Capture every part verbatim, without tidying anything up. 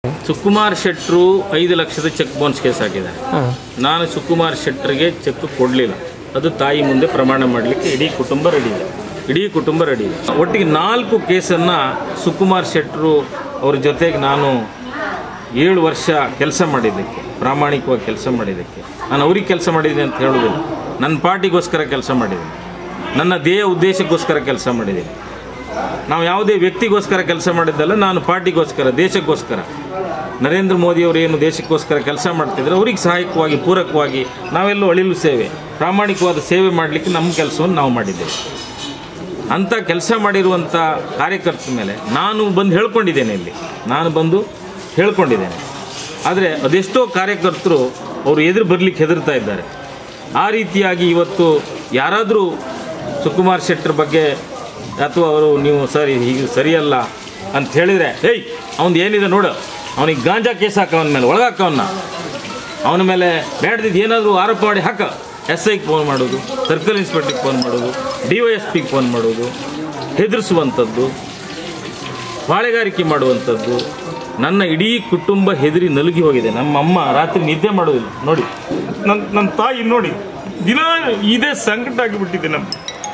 ಸುಕುಮಾರ್ ಶೆಟ್ಟರು ಐದು ಲಕ್ಷದ check bounce case ಹಾಕಿದ್ದಾರೆ. ನಾನು ಸುಕುಮಾರ್ ಶೆಟ್ಟರಿಗೆ ಚೆಕ್ ಕೊಡಲಿಲ್ಲ. ಅದು ತಾಯಿ ಮುಂದೆ ಪ್ರಮಾಣ ಮಾಡಲಿಕ್ಕೆ ಇಡೀ ಕುಟುಂಬ ರೆಡಿ ಇದೆ. ಇಡೀ ಕುಟುಂಬ ರೆಡಿ ಇದೆ. ಒಟ್ಟಿಗೆ ನಾಲ್ಕು ಕೇಸನ್ನು ಸುಕುಮಾರ್ ಶೆಟ್ಟರು ಅವ್ರ ಜೊತೆಗೆ ನಾನು ಏಳು ವರ್ಷ ಕೆಲಸ ಮಾಡಿದ್ದಕ್ಕೆ, ಪ್ರಾಮಾಣಿಕವಾಗಿ ಕೆಲಸ ಮಾಡಿದ್ದಕ್ಕೆ, ನಾನು ಅವ್ರಿಗೆ ಕೆಲಸ ಮಾಡಿದ್ದೀನಿ ಅಂತ ಹೇಳೋದಿಲ್ಲ. ನನ್ನ ಪಾರ್ಟಿಗೋಸ್ಕರ ಕೆಲಸ ಮಾಡಿದ್ದೀನಿ, ನನ್ನ ಧ್ಯೇಯ ಉದ್ದೇಶಕ್ಕೋಸ್ಕರ ಕೆಲಸ ಮಾಡಿದ್ದೀನಿ. ನಾವು ಯಾವುದೇ ವ್ಯಕ್ತಿಗೋಸ್ಕರ ಕೆಲಸ ಮಾಡಿದ್ದಲ್ಲ, ನಾನು ಪಾರ್ಟಿಗೋಸ್ಕರ, ದೇಶಕ್ಕೋಸ್ಕರ. ನರೇಂದ್ರ ಮೋದಿಯವರು ಏನು ದೇಶಕ್ಕೋಸ್ಕರ ಕೆಲಸ ಮಾಡ್ತಿದ್ರು ಅವ್ರಿಗೆ ಸಹಾಯಕವಾಗಿ, ಪೂರಕವಾಗಿ ನಾವೆಲ್ಲೂ ಅಳಿಲು ಸೇವೆ, ಪ್ರಾಮಾಣಿಕವಾದ ಸೇವೆ ಮಾಡಲಿಕ್ಕೆ ನಮ್ಮ ಕೆಲಸವನ್ನು ನಾವು ಮಾಡಿದ್ದೇವೆ. ಅಂಥ ಕೆಲಸ ಮಾಡಿರುವಂಥ ಕಾರ್ಯಕರ್ತರ ಮೇಲೆ ನಾನು ಬಂದು ಹೇಳ್ಕೊಂಡಿದ್ದೇನೆ. ಇಲ್ಲಿ ನಾನು ಬಂದು ಹೇಳ್ಕೊಂಡಿದ್ದೇನೆ. ಆದರೆ ಅದೆಷ್ಟೋ ಕಾರ್ಯಕರ್ತರು ಅವರು ಎದುರು ಬರಲಿಕ್ಕೆ ಹೆದರ್ತಾ ಇದ್ದಾರೆ. ಆ ರೀತಿಯಾಗಿ ಇವತ್ತು ಯಾರಾದರೂ ಸುಕುಮಾರ್ ಶೆಟ್ಟರ್ ಬಗ್ಗೆ ಅಥವಾ ಅವರು ನೀವು ಸರಿ ಹೀಗೆ ಸರಿಯಲ್ಲ ಅಂತ ಹೇಳಿದರೆ, ಏಯ್ ಅವನು ಏನಿದೆ ನೋಡು, ಅವನಿಗೆ ಗಾಂಜಾ ಕೇಸ್ ಹಾಕ, ಅವನ ಮೇಲೆ ಒಳಗಾಕವನ್ನ, ಅವನ ಮೇಲೆ ಬೇಡದಿದ್ದು ಏನಾದರೂ ಆರೋಪ ಮಾಡಿ ಹಾಕ. ಎಸ್ ಐಗೆ ಫೋನ್ ಮಾಡೋದು, ಸರ್ಕಲ್ ಇನ್ಸ್ಪೆಕ್ಟ್ರಿಗೆ ಫೋನ್ ಮಾಡೋದು, ಡಿ ವೈ ಎಸ್ ಪಿಗೆ ಫೋನ್ ಮಾಡೋದು, ಹೆದರಿಸುವಂಥದ್ದು, ಬಾಳೆಗಾರಿಕೆ ಮಾಡುವಂಥದ್ದು. ನನ್ನ ಇಡೀ ಕುಟುಂಬ ಹೆದರಿ ನಲುಗಿ ಹೋಗಿದೆ. ನಮ್ಮ ಅಮ್ಮ ರಾತ್ರಿ ನಿದ್ದೆ ಮಾಡೋದಿಲ್ಲ. ನೋಡಿ, ನನ್ನ ನನ್ನ ತಾಯಿ ನೋಡಿ, ದಿನ ಇದೇ ಸಂಕಟ ಆಗಿಬಿಟ್ಟಿದೆ ನಮ್ಗೆ.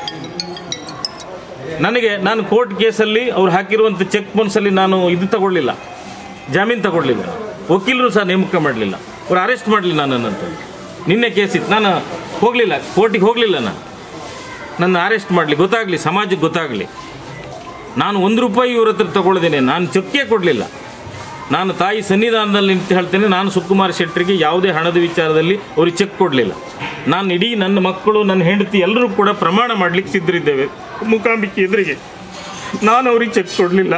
ನನಗೆ ನಾನು ಕೋರ್ಟ್ ಕೇಸಲ್ಲಿ ಅವ್ರು ಹಾಕಿರುವಂಥ ಚೆಕ್ ಬೌನ್ಸಲ್ಲಿ ನಾನು ಇದು ತಗೊಳ್ಳಿಲ್ಲ, ಜಾಮೀನು ತಗೊಳ್ಳಿಲ್ಲ, ವಕೀಲರು ಸಹ ನೇಮಕ ಮಾಡಲಿಲ್ಲ, ಅವ್ರು ಅರೆಸ್ಟ್ ಮಾಡಲಿಲ್ಲ ನನ್ನಂತ. ನಿನ್ನೆ ಕೇಸಿತ್ತು, ನಾನು ಹೋಗಲಿಲ್ಲ, ಕೋರ್ಟಿಗೆ ಹೋಗಲಿಲ್ಲ. ನಾನು ನನ್ನ ಅರೆಸ್ಟ್ ಮಾಡಲಿ, ಗೊತ್ತಾಗಲಿ, ಸಮಾಜಕ್ಕೆ ಗೊತ್ತಾಗಲಿ. ನಾನು ಒಂದು ರೂಪಾಯಿ ಇವ್ರ ಹತ್ರ ತಗೊಳ್ದೇನೆ, ನಾನು ಚೆಕ್ಕೇ ಕೊಡಲಿಲ್ಲ. ನಾನು ತಾಯಿ ಸನ್ನಿಧಾನದಲ್ಲಿ ನಿಂತು ಹೇಳ್ತೇನೆ, ನಾನು ಸುಕುಮಾರ್ ಶೆಟ್ಟರಿಗೆ ಯಾವುದೇ ಹಣದ ವಿಚಾರದಲ್ಲಿ ಅವ್ರಿಗೆ ಚೆಕ್ ಕೊಡಲಿಲ್ಲ. ನಾನು ಇಡೀ ನನ್ನ ಮಕ್ಕಳು, ನನ್ನ ಹೆಂಡತಿ ಎಲ್ಲರೂ ಕೂಡ ಪ್ರಮಾಣ ಮಾಡಲಿಕ್ಕೆ ಸಿದ್ಧರಿದ್ದೇವೆ ಮೂಕಾಂಬಿಕೆ ಎದುರಿಗೆ. ನಾನು ಅವ್ರಿಗೆ ಚೆಕ್ ಕೊಡಲಿಲ್ಲ,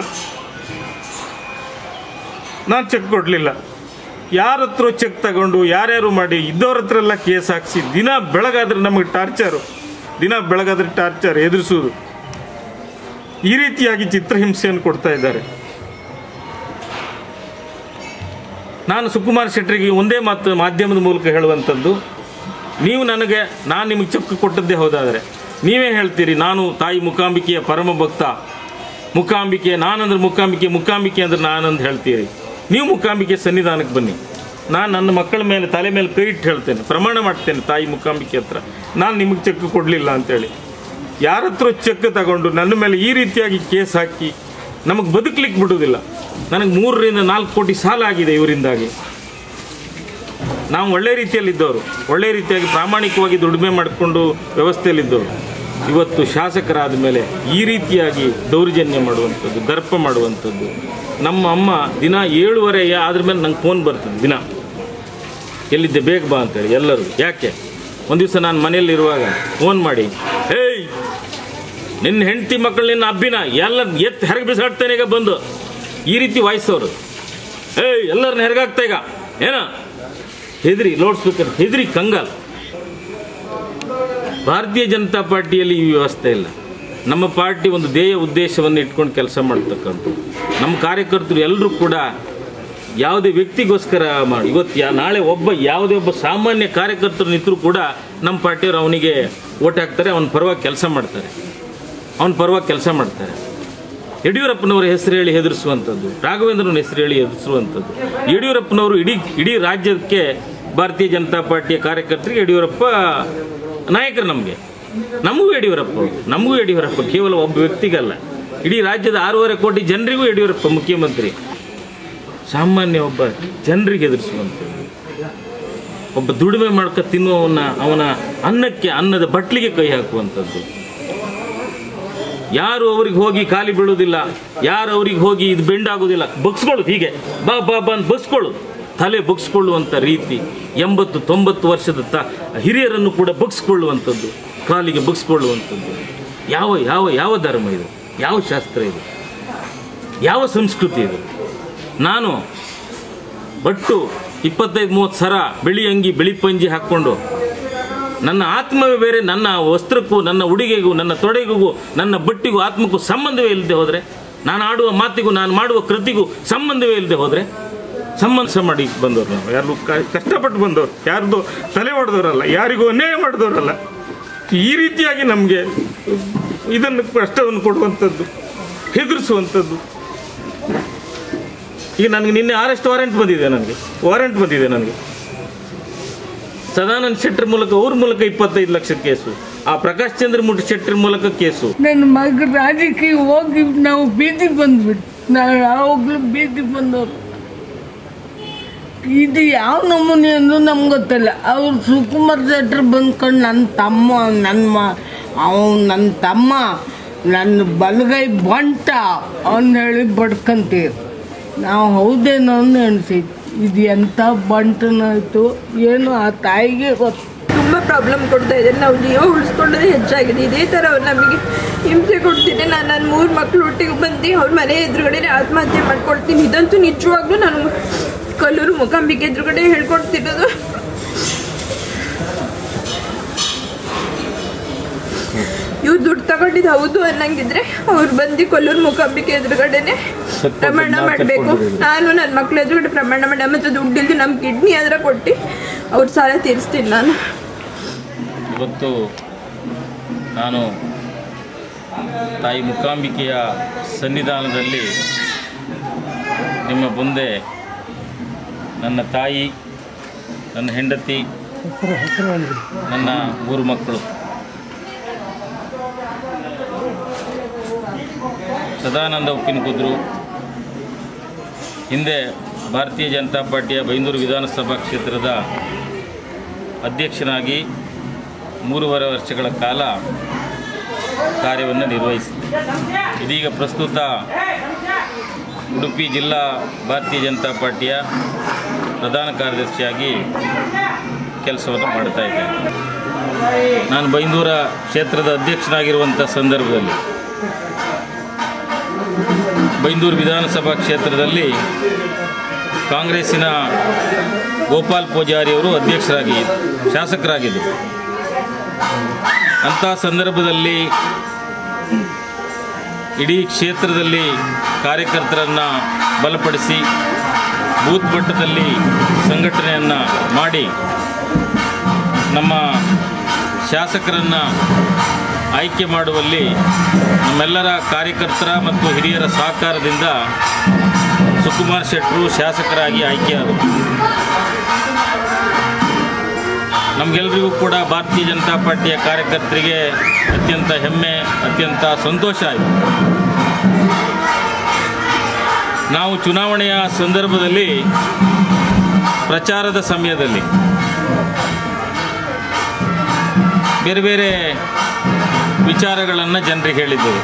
ನಾನು ಚೆಕ್ ಕೊಡಲಿಲ್ಲ. ಯಾರ ಹತ್ರ ಚೆಕ್ ತಗೊಂಡು ಯಾರ್ಯಾರು ಮಾಡಿ ಇದ್ದವ್ರ ಹತ್ರ ಎಲ್ಲ ಕೇಸ್ ಹಾಕಿಸಿ ದಿನ ಬೆಳಗಾದ್ರೆ ನಮಗೆ ಟಾರ್ಚರು, ದಿನ ಬೆಳಗಾದ್ರೆ ಟಾರ್ಚರ್, ಎದುರಿಸೋದು, ಈ ರೀತಿಯಾಗಿ ಚಿತ್ರಹಿಂಸೆಯನ್ನು ಕೊಡ್ತಾ ಇದ್ದಾರೆ. ನಾನು ಸುಕುಮಾರ್ ಶೆಟ್ಟರಿಗೆ ಒಂದೇ ಮಾತು ಮಾಧ್ಯಮದ ಮೂಲಕ ಹೇಳುವಂಥದ್ದು, ನೀವು ನನಗೆ, ನಾನು ನಿಮಗೆ ಚೆಕ್ ಕೊಟ್ಟದ್ದೇ ಹೋದಾದರೆ ನೀವೇ ಹೇಳ್ತೀರಿ ನಾನು ತಾಯಿ ಮೂಕಾಂಬಿಕೆಯ ಪರಮ ಭಕ್ತ, ಮೂಕಾಂಬಿಕೆ ನಾನಂದ್ರೆ ಮೂಕಾಂಬಿಕೆ, ಮೂಕಾಂಬಿಕೆ ಅಂದ್ರೆ ನಾನಂದು ಹೇಳ್ತೀರಿ. ನೀವು ಮೂಕಾಂಬಿಕೆ ಸನ್ನಿಧಾನಕ್ಕೆ ಬನ್ನಿ, ನಾನು ನನ್ನ ಮಕ್ಕಳ ಮೇಲೆ ತಲೆ ಮೇಲೆ ಕೈ ಇಟ್ಟು ಹೇಳ್ತೇನೆ, ಪ್ರಮಾಣ ಮಾಡ್ತೇನೆ ತಾಯಿ ಮೂಕಾಂಬಿಕೆ ಹತ್ರ, ನಾನು ನಿಮಗೆ ಚೆಕ್ ಕೊಡಲಿಲ್ಲ ಅಂತೇಳಿ. ಯಾರ ಹತ್ರ ಚೆಕ್ ತಗೊಂಡು ನನ್ನ ಮೇಲೆ ಈ ರೀತಿಯಾಗಿ ಕೇಸ್ ಹಾಕಿ ನಮಗೆ ಬದುಕಲಿಕ್ಕೆ ಬಿಡೋದಿಲ್ಲ. ನನಗೆ ಮೂರರಿಂದ ನಾಲ್ಕು ಕೋಟಿ ಸಾಲ ಆಗಿದೆ ಇವರಿಂದಾಗಿ. ನಾವು ಒಳ್ಳೆ ರೀತಿಯಲ್ಲಿದ್ದವರು, ಒಳ್ಳೆ ರೀತಿಯಾಗಿ ಪ್ರಾಮಾಣಿಕವಾಗಿ ದುಡಿಮೆ ಮಾಡಿಕೊಂಡು ವ್ಯವಸ್ಥೆಯಲ್ಲಿದ್ದವರು, ಇವತ್ತು ಶಾಸಕರಾದ ಮೇಲೆ ಈ ರೀತಿಯಾಗಿ ದೌರ್ಜನ್ಯ ಮಾಡುವಂಥದ್ದು, ದರ್ಪ ಮಾಡುವಂಥದ್ದು. ನಮ್ಮ ಅಮ್ಮ ದಿನ ಏಳುವರೆ ಆದ್ರ ಮೇಲೆ ನಂಗೆ ಫೋನ್ ಬರ್ತದೆ, ದಿನ ಎಲ್ಲಿದ್ದೆ ಬೇಗ ಬಾ ಅಂತೇಳಿ ಎಲ್ಲರೂ. ಯಾಕೆ ಒಂದು ದಿವಸ ನಾನು ಮನೆಯಲ್ಲಿರುವಾಗ ಫೋನ್ ಮಾಡಿ, ಏಯ್ ನಿನ್ನ ಹೆಂಡತಿ ಮಕ್ಕಳು ನಿನ್ನ ಅಬ್ಬಿನ ಎಲ್ಲ ಎತ್ತು ಹೆರಗೆ ಬಿಸಾಡ್ತೇನೆ ಈಗ ಬಂದು, ಈ ರೀತಿ ವಾಯ್ಸವರು. ಏಯ್ ಎಲ್ಲರನ್ನ ಹೆರಗಾಗ್ತಾ ಈಗ ಏನ, ಹೆದರಿ ಲೌಡ್ ಸ್ಪೀಕರ್ ಹೆದರಿ ಕಂಗಾಲ್. ಭಾರತೀಯ ಜನತಾ ಪಾರ್ಟಿಯಲ್ಲಿ ಈ ವ್ಯವಸ್ಥೆ ಇಲ್ಲ. ನಮ್ಮ ಪಾರ್ಟಿ ಒಂದು ಧ್ಯೇಯ ಉದ್ದೇಶವನ್ನು ಇಟ್ಕೊಂಡು ಕೆಲಸ ಮಾಡ್ತಕ್ಕಂಥದ್ದು. ನಮ್ಮ ಕಾರ್ಯಕರ್ತರು ಎಲ್ಲರೂ ಕೂಡ ಯಾವುದೇ ವ್ಯಕ್ತಿಗೋಸ್ಕರ ಮಾಡಿ, ಇವತ್ತು ಯಾ ನಾಳೆ ಒಬ್ಬ ಯಾವುದೇ ಒಬ್ಬ ಸಾಮಾನ್ಯ ಕಾರ್ಯಕರ್ತರು ನಿಂತರೂ ಕೂಡ ನಮ್ಮ ಪಾರ್ಟಿಯವರು ಅವನಿಗೆ ಓಟ್ ಹಾಕ್ತಾರೆ, ಅವನ ಪರವಾಗಿ ಕೆಲಸ ಮಾಡ್ತಾರೆ, ಅವನ ಪರವಾಗಿ ಕೆಲಸ ಮಾಡ್ತಾರೆ. ಯಡಿಯೂರಪ್ಪನವರ ಹೆಸರು ಹೇಳಿ ಹೆದರಿಸುವಂಥದ್ದು, ರಾಘವೇಂದ್ರನ ಹೆಸರು ಹೇಳಿ ಹೆದರಿಸುವಂಥದ್ದು. ಯಡಿಯೂರಪ್ಪನವರು ಇಡೀ ಇಡೀ ರಾಜ್ಯಕ್ಕೆ ಭಾರತೀಯ ಜನತಾ ಪಾರ್ಟಿಯ ಕಾರ್ಯಕರ್ತರಿಗೆ ಯಡಿಯೂರಪ್ಪ ನಾಯಕರು. ನಮಗೆ ನಮಗೂ ಯಡಿಯೂರಪ್ಪ, ನಮಗೂ ಯಡಿಯೂರಪ್ಪ ಕೇವಲ ಒಬ್ಬ ವ್ಯಕ್ತಿಗಲ್ಲ, ಇಡೀ ರಾಜ್ಯದ ಆರೂವರೆ ಕೋಟಿ ಜನರಿಗೂ ಯಡಿಯೂರಪ್ಪ ಮುಖ್ಯಮಂತ್ರಿ. ಸಾಮಾನ್ಯ ಒಬ್ಬ ಜನರಿಗೆ ಎದುರಿಸುವಂಥದ್ದು, ಒಬ್ಬ ದುಡಿಮೆ ಮಾಡ್ಕೊ ತಿನ್ನುವವನ್ನ ಅವನ ಅನ್ನಕ್ಕೆ ಅನ್ನದ ಬಟ್ಲಿಗೆ ಕೈ ಹಾಕುವಂಥದ್ದು. ಯಾರು ಅವ್ರಿಗೆ ಹೋಗಿ ಖಾಲಿ ಬೀಳುವುದಿಲ್ಲ, ಯಾರು ಅವ್ರಿಗೆ ಹೋಗಿ ಇದು ಬೆಂಡಾಗೋದಿಲ್ಲ, ಬಗ್ಸ್ಕೊಳ್ಳೋದು, ಹೀಗೆ ಬಾ ಬಾ ಬಾ ಅಂತ ಬಗ್ಸ್ಕೊಳ್ಳೋದು, ತಲೆ ಬಗ್ಸ್ಕೊಳ್ಳುವಂಥ ರೀತಿ. ಎಂಬತ್ತು ತೊಂಬತ್ತು ವರ್ಷದ ತ ಹಿರಿಯರನ್ನು ಕೂಡ ಬಗ್ಸ್ಕೊಳ್ಳುವಂಥದ್ದು, ಕಾಲಿಗೆ ಬಗ್ಸ್ಕೊಳ್ಳುವಂಥದ್ದು. ಯಾವ ಯಾವ ಯಾವ ಧರ್ಮ ಇದು, ಯಾವ ಶಾಸ್ತ್ರ ಇದು, ಯಾವ ಸಂಸ್ಕೃತಿ ಇದು? ನಾನು ಬಟ್ಟು ಇಪ್ಪತ್ತೈದು ಮೂವತ್ತು ಸರ ಬಿಳಿ ಅಂಗಿ ಬಿಳಿ ಪಂಜಿ ಹಾಕ್ಕೊಂಡು ನನ್ನ ಆತ್ಮವೇ ಬೇರೆ, ನನ್ನ ವಸ್ತ್ರಕ್ಕೂ ನನ್ನ ಉಡುಗೆಗೂ ನನ್ನ ತೊಡೆಗೂ ನನ್ನ ಬಟ್ಟಿಗೂ ಆತ್ಮಕ್ಕೂ ಸಂಬಂಧವೇ ಇಲ್ಲದೆ ಹೋದರೆ, ನಾನು ಆಡುವ ಮಾತಿಗೂ ನಾನು ಮಾಡುವ ಕೃತಿಗೂ ಸಂಬಂಧವೇ ಇಲ್ಲದೆ ಹೋದರೆ, ಸಂಬಂಧ ಮಾಡಿ ಬಂದವರು ನಾವು ಯಾರು ಕಷ್ಟಪಟ್ಟು ಬಂದವರು, ಯಾರ್ದು ತಲೆ ಹೊಡೆದವರಲ್ಲ, ಯಾರಿಗೂ ಅನ್ಯಾಯ ಮಾಡಿದವರಲ್ಲ. ಈ ರೀತಿಯಾಗಿ ನಮಗೆ ಇದನ್ನು ಕಷ್ಟವನ್ನು ಕೊಡುವಂಥದ್ದು, ಹೆದರಿಸುವಂಥದ್ದು. ಈಗ ನನಗೆ ನಿನ್ನೆ ಅರೆಸ್ಟ್ ವಾರೆಂಟ್ ಬಂದಿದೆ, ನನಗೆ ವಾರೆಂಟ್ ಬಂದಿದೆ ನನಗೆ. ಸದಾನಂದ ಶೆಟ್ಟರ್ ಮೂಲಕ ಅವ್ರ ಮೂಲಕ ಇಪ್ಪತ್ತೈದು ಲಕ್ಷ ಕೇಸು, ಆ ಪ್ರಕಾಶ್ ಚಂದ್ರ ಮುಟ್ ಶೆಟ್ಟರ್ ಮೂಲಕ ಕೇಸು. ನನ್ನ ಮಗ ರಾಜಕೀಯ ಹೋಗಿ ನಾವು ಬೀದಿಗೆ ಬಂದ್ಬಿಟ್ಟು ನಾವು ಯಾವಾಗಲೂ ಬೀದಿಗೆ ಬಂದವರು. ಇದು ಯಾವ ನಮೂನೆ ಅಂದು ನಮ್ಗೆ ಗೊತ್ತಿಲ್ಲ. ಅವ್ರು ಸುಕುಮಾರ್ ಶೆಟ್ಟರ್ ಬಂದ್ಕೊಂಡು ನನ್ನ ತಮ್ಮ ನನ್ನ ಮ ಅವನು ನನ್ನ ತಮ್ಮ ನನ್ನ ಬಲಗೈ ಬಂಟ ಅವನ್ನ ಹೇಳಿ ಬಡ್ಕಂತೀವಿ ನಾವು. ಹೌದೇನೋ ಅಂತ ಅನಿಸೈತಿ. ಇದು ಎಂಥ ಬಂಟನಾಯಿತು ಏನು ಆ ತಾಯಿಗೆ ಗೊತ್ತು. ತುಂಬ ಪ್ರಾಬ್ಲಮ್ ಕೊಡ್ತಾ ಇದ್ದಾರೆ. ನಾವು ಜೀವ ಉಳಿಸ್ಕೊಳ್ಳೋದೇ ಹೆಚ್ಚಾಗಿದೆ. ಇದೇ ಥರ ಅವ್ರು ನಮಗೆ ಹಿಂಸೆ ಕೊಡ್ತೀನಿ. ನಾನು ನನ್ನ ಮೂರು ಮಕ್ಕಳು ಒಟ್ಟಿಗೆ ಬಂದು ಅವ್ರ ಮನೆ ಎದುರುಗಡೆ ಆತ್ಮಹತ್ಯೆ ಮಾಡ್ಕೊಳ್ತೀನಿ. ಇದಂತೂ ನಿಜವಾಗ್ಲೂ ನಾನು ಕಲ್ಲೂರು ಮೂಕಾಂಬಿಕೆ ಎದುರುಗಡೆ ಹೇಳ್ಕೊಡ್ತಿರೋದು. ಇವ್ರು ದುಡ್ಡು ತಗೊಂಡಿದ್ದು ಹೌದು ಅನ್ನಂಗಿದ್ರೆ ಅವ್ರು ಬಂದು ಕೊಲ್ಲೂರು ಮೂಕಾಂಬಿಕೆ ಎದುರುಗಡೆನೆ ಪ್ರಮಾಣ ಮಾಡಬೇಕು. ನಾನು ನನ್ನ ಮಕ್ಳ ಎದುರುಗಡೆ ಪ್ರಮಾಣ ಮಾಡಿ ಮತ್ತು ದುಡ್ಡಿಲ್ದು ನಮ್ಮ ಕಿಡ್ನಿ ಆದ್ರೆ ಕೊಟ್ಟು ಅವ್ರ ಸಾಲ ತೀರಿಸ್ತೀನಿ. ನಾನು ಇವತ್ತು ನಾನು ತಾಯಿ ಮೂಕಾಂಬಿಕೆಯ ಸನ್ನಿಧಾನದಲ್ಲಿ ನಿಮ್ಮ ಮುಂದೆ ನನ್ನ ತಾಯಿ, ನನ್ನ ಹೆಂಡತಿ, ನನ್ನ ಮೂರು ಮಕ್ಕಳು ಸದಾನಂದ ಉಪ್ಪಿನಕುದ್ರು ಹಿಂದೆ ಭಾರತೀಯ ಜನತಾ ಪಾರ್ಟಿಯ ಬೈಂದೂರು ವಿಧಾನಸಭಾ ಕ್ಷೇತ್ರದ ಅಧ್ಯಕ್ಷನಾಗಿ ಮೂರುವರೆ ವರ್ಷಗಳ ಕಾಲ ಕಾರ್ಯವನ್ನು ನಿರ್ವಹಿಸಿದೆ. ಇದೀಗ ಪ್ರಸ್ತುತ ಉಡುಪಿ ಜಿಲ್ಲಾ ಭಾರತೀಯ ಜನತಾ ಪಾರ್ಟಿಯ ಪ್ರಧಾನ ಕಾರ್ಯದರ್ಶಿಯಾಗಿ ಕೆಲಸವನ್ನು ಮಾಡ್ತಾ ಇದ್ದೇನೆ. ನಾನು ಬೈಂದೂರ ಕ್ಷೇತ್ರದ ಅಧ್ಯಕ್ಷನಾಗಿರುವಂಥ ಸಂದರ್ಭದಲ್ಲಿ ಬೈಂದೂರು ವಿಧಾನಸಭಾ ಕ್ಷೇತ್ರದಲ್ಲಿ ಕಾಂಗ್ರೆಸ್ಸಿನ ಗೋಪಾಲ್ ಪೂಜಾರಿಯವರು ಅಧ್ಯಕ್ಷರಾಗಿ ಶಾಸಕರಾಗಿದ್ದರು. ಅಂಥ ಸಂದರ್ಭದಲ್ಲಿ ಇಡೀ ಕ್ಷೇತ್ರದಲ್ಲಿ ಕಾರ್ಯಕರ್ತರನ್ನು ಬಲಪಡಿಸಿ ಬೂತ್ ಮಟ್ಟದಲ್ಲಿ ಸಂಘಟನೆಯನ್ನು ಮಾಡಿ ನಮ್ಮ ಶಾಸಕರನ್ನು ಆಯ್ಕೆ ಮಾಡುವಲ್ಲಿ ನಮ್ಮೆಲ್ಲರ ಕಾರ್ಯಕರ್ತರ ಮತ್ತು ಹಿರಿಯರ ಸಹಕಾರದಿಂದ ಸುಕುಮಾರ್ ಶೆಟ್ಟರು ಶಾಸಕರಾಗಿ ಆಯ್ಕೆಯಾದರು. ನಮಗೆಲ್ಲರಿಗೂ ಕೂಡ ಭಾರತೀಯ ಜನತಾ ಪಾರ್ಟಿಯ ಕಾರ್ಯಕರ್ತರಿಗೆ ಅತ್ಯಂತ ಹೆಮ್ಮೆ, ಅತ್ಯಂತ ಸಂತೋಷ ಆಯಿತು. ನಾವು ಚುನಾವಣೆಯ ಸಂದರ್ಭದಲ್ಲಿ ಪ್ರಚಾರದ ಸಮಯದಲ್ಲಿ ಬೇರೆ ಬೇರೆ ವಿಚಾರಗಳನ್ನು ಜನರಿಗೆ ಹೇಳಿದ್ದರು.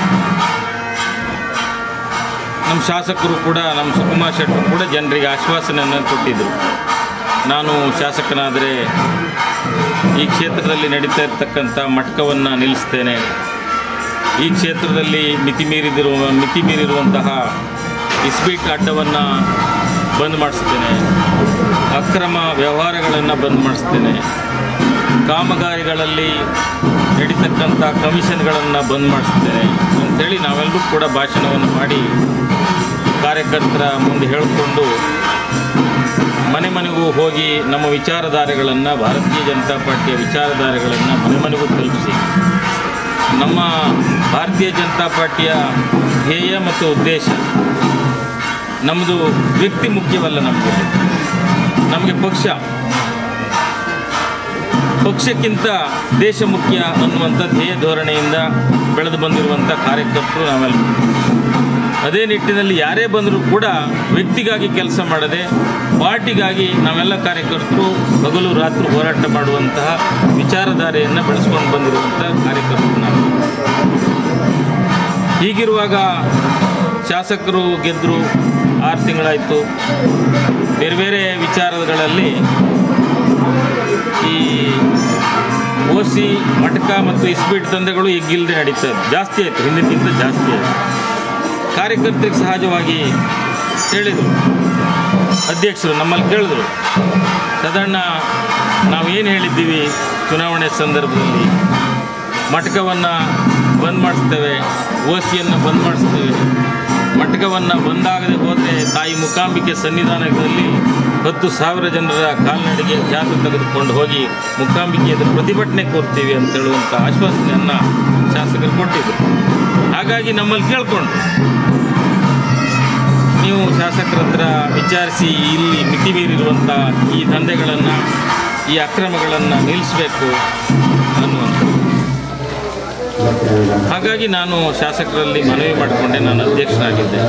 ನಮ್ಮ ಶಾಸಕರು ಕೂಡ, ನಮ್ಮ ಸುಕುಮಾರ್ ಶೆಟ್ಟರು ಕೂಡ ಜನರಿಗೆ ಆಶ್ವಾಸನೆಯನ್ನು ಕೊಟ್ಟಿದ್ದರು. ನಾನು ಶಾಸಕನಾದರೆ ಈ ಕ್ಷೇತ್ರದಲ್ಲಿ ನಡೀತಾ ಇರ್ತಕ್ಕಂಥ ಮಟ್ಕವನ್ನು ನಿಲ್ಲಿಸ್ತೇನೆ, ಈ ಕ್ಷೇತ್ರದಲ್ಲಿ ಮಿತಿ ಮೀರಿದಿರುವ ಮಿತಿ ಮೀರಿರುವಂತಹ ಇಸ್ಪೀಟ್ ಅಡ್ಡವನ್ನು ಬಂದ್ ಮಾಡಿಸ್ತೇನೆ, ಅಕ್ರಮ ವ್ಯವಹಾರಗಳನ್ನು ಬಂದ್ ಮಾಡಿಸ್ತೇನೆ, ಕಾಮಗಾರಿಗಳಲ್ಲಿ ನಡೀತಕ್ಕಂಥ ಕಮಿಷನ್ಗಳನ್ನು ಬಂದ್ ಮಾಡಿಸ್ತೇನೆ ಅಂಥೇಳಿ ನಾವೆಲ್ಲರೂ ಕೂಡ ಭಾಷಣವನ್ನು ಮಾಡಿ ಕಾರ್ಯಕರ್ತರ ಮುಂದೆ ಹೇಳಿಕೊಂಡು ಮನೆ ಮನೆಗೂ ಹೋಗಿ ನಮ್ಮ ವಿಚಾರಧಾರೆಗಳನ್ನು, ಭಾರತೀಯ ಜನತಾ ಪಾರ್ಟಿಯ ವಿಚಾರಧಾರೆಗಳನ್ನು ಮನೆ ಮನೆಗೂ ತಲುಪಿಸಿ ನಮ್ಮ ಭಾರತೀಯ ಜನತಾ ಪಾರ್ಟಿಯ ಧ್ಯೇಯ ಮತ್ತು ಉದ್ದೇಶ ನಮ್ಮದು ವ್ಯಕ್ತಿ ಮುಖ್ಯವಲ್ಲ. ನಮಗೆ ನಮಗೆ ಪಕ್ಷ ಪಕ್ಷಕ್ಕಿಂತ ದೇಶ ಮುಖ್ಯ ಅನ್ನುವಂಥ ಧ್ಯೇಯ ಧೋರಣೆಯಿಂದ ಬೆಳೆದು ಬಂದಿರುವಂಥ ಕಾರ್ಯಕರ್ತರು ನಾವೆಲ್ಲ. ಅದೇ ನಿಟ್ಟಿನಲ್ಲಿ ಯಾರೇ ಬಂದರೂ ಕೂಡ ವ್ಯಕ್ತಿಗಾಗಿ ಕೆಲಸ ಮಾಡದೆ ಪಾರ್ಟಿಗಾಗಿ ನಾವೆಲ್ಲ ಕಾರ್ಯಕರ್ತರು ಹಗಲು ರಾತ್ರಿ ಹೋರಾಟ ಮಾಡುವಂತಹ ವಿಚಾರಧಾರೆಯನ್ನು ಬೆಳೆಸ್ಕೊಂಡು ಬಂದಿರುವಂಥ ಕಾರ್ಯಕರ್ತರು ನಾವು. ಹೀಗಿರುವಾಗ ಶಾಸಕರು ಗೆದ್ದರು, ಆರು ತಿಂಗಳಾಯಿತು. ಬೇರೆ ಬೇರೆ ವಿಚಾರಗಳಲ್ಲಿ ಈ ಓಸಿ ಮಟಕ ಮತ್ತು ಇಸ್ಪೀಟ್ ದಂಧೆಗಳು ಈಗಿಲ್ಲದೆ ನಡೀತಾ ಇದೆ. ಜಾಸ್ತಿ ಆಯಿತು, ಹಿಂದಿನಕ್ಕಿಂತ ಜಾಸ್ತಿ ಆಯಿತು. ಕಾರ್ಯಕರ್ತರಿಗೆ ಸಹಜವಾಗಿ ಹೇಳಿದರು, ಅಧ್ಯಕ್ಷರು ನಮ್ಮಲ್ಲಿ ಕೇಳಿದ್ರು, ಸಾಧಾರಣ ನಾವೇನು ಹೇಳಿದ್ದೀವಿ ಚುನಾವಣೆ ಸಂದರ್ಭದಲ್ಲಿ, ಮಟಕವನ್ನು ಬಂದ್ ಮಾಡಿಸ್ತೇವೆ, ಓಸಿಯನ್ನು ಬಂದ್ ಮಾಡಿಸ್ತೇವೆ, ಮಟಕವನ್ನು ಬಂದಾಗದೆ ಹೋದರೆ ತಾಯಿ ಮೂಕಾಂಬಿಕೆ ಸನ್ನಿಧಾನದಲ್ಲಿ ಹತ್ತು ಸಾವಿರ ಜನರ ಕಾಲ್ನಡಿಗೆ ಜಾಥಾ ತೆಗೆದುಕೊಂಡು ಹೋಗಿ ಮೂಕಾಂಬಿಕೆ ಎದುರು ಪ್ರತಿಭಟನೆ ಕೊಡ್ತೀವಿ ಅಂತ ಹೇಳುವಂಥ ಆಶ್ವಾಸನೆಯನ್ನು ಶಾಸಕರು ಕೊಟ್ಟಿದ್ದರು. ಹಾಗಾಗಿ ನಮ್ಮಲ್ಲಿ ಕೇಳ್ಕೊಂಡು ನೀವು ಶಾಸಕರ ಹತ್ರ ವಿಚಾರಿಸಿ ಇಲ್ಲಿ ಮಿತಿ ಮೀರಿರುವಂಥ ಈ ದಂಧೆಗಳನ್ನು, ಈ ಅಕ್ರಮಗಳನ್ನು ನಿಲ್ಲಿಸಬೇಕು ಅನ್ನುವಂಥದ್ದು. ಹಾಗಾಗಿ ನಾನು ಶಾಸಕರಲ್ಲಿ ಮನವಿ ಮಾಡಿಕೊಂಡೆ, ನಾನು ಅಧ್ಯಕ್ಷನಾಗಿದ್ದೆ.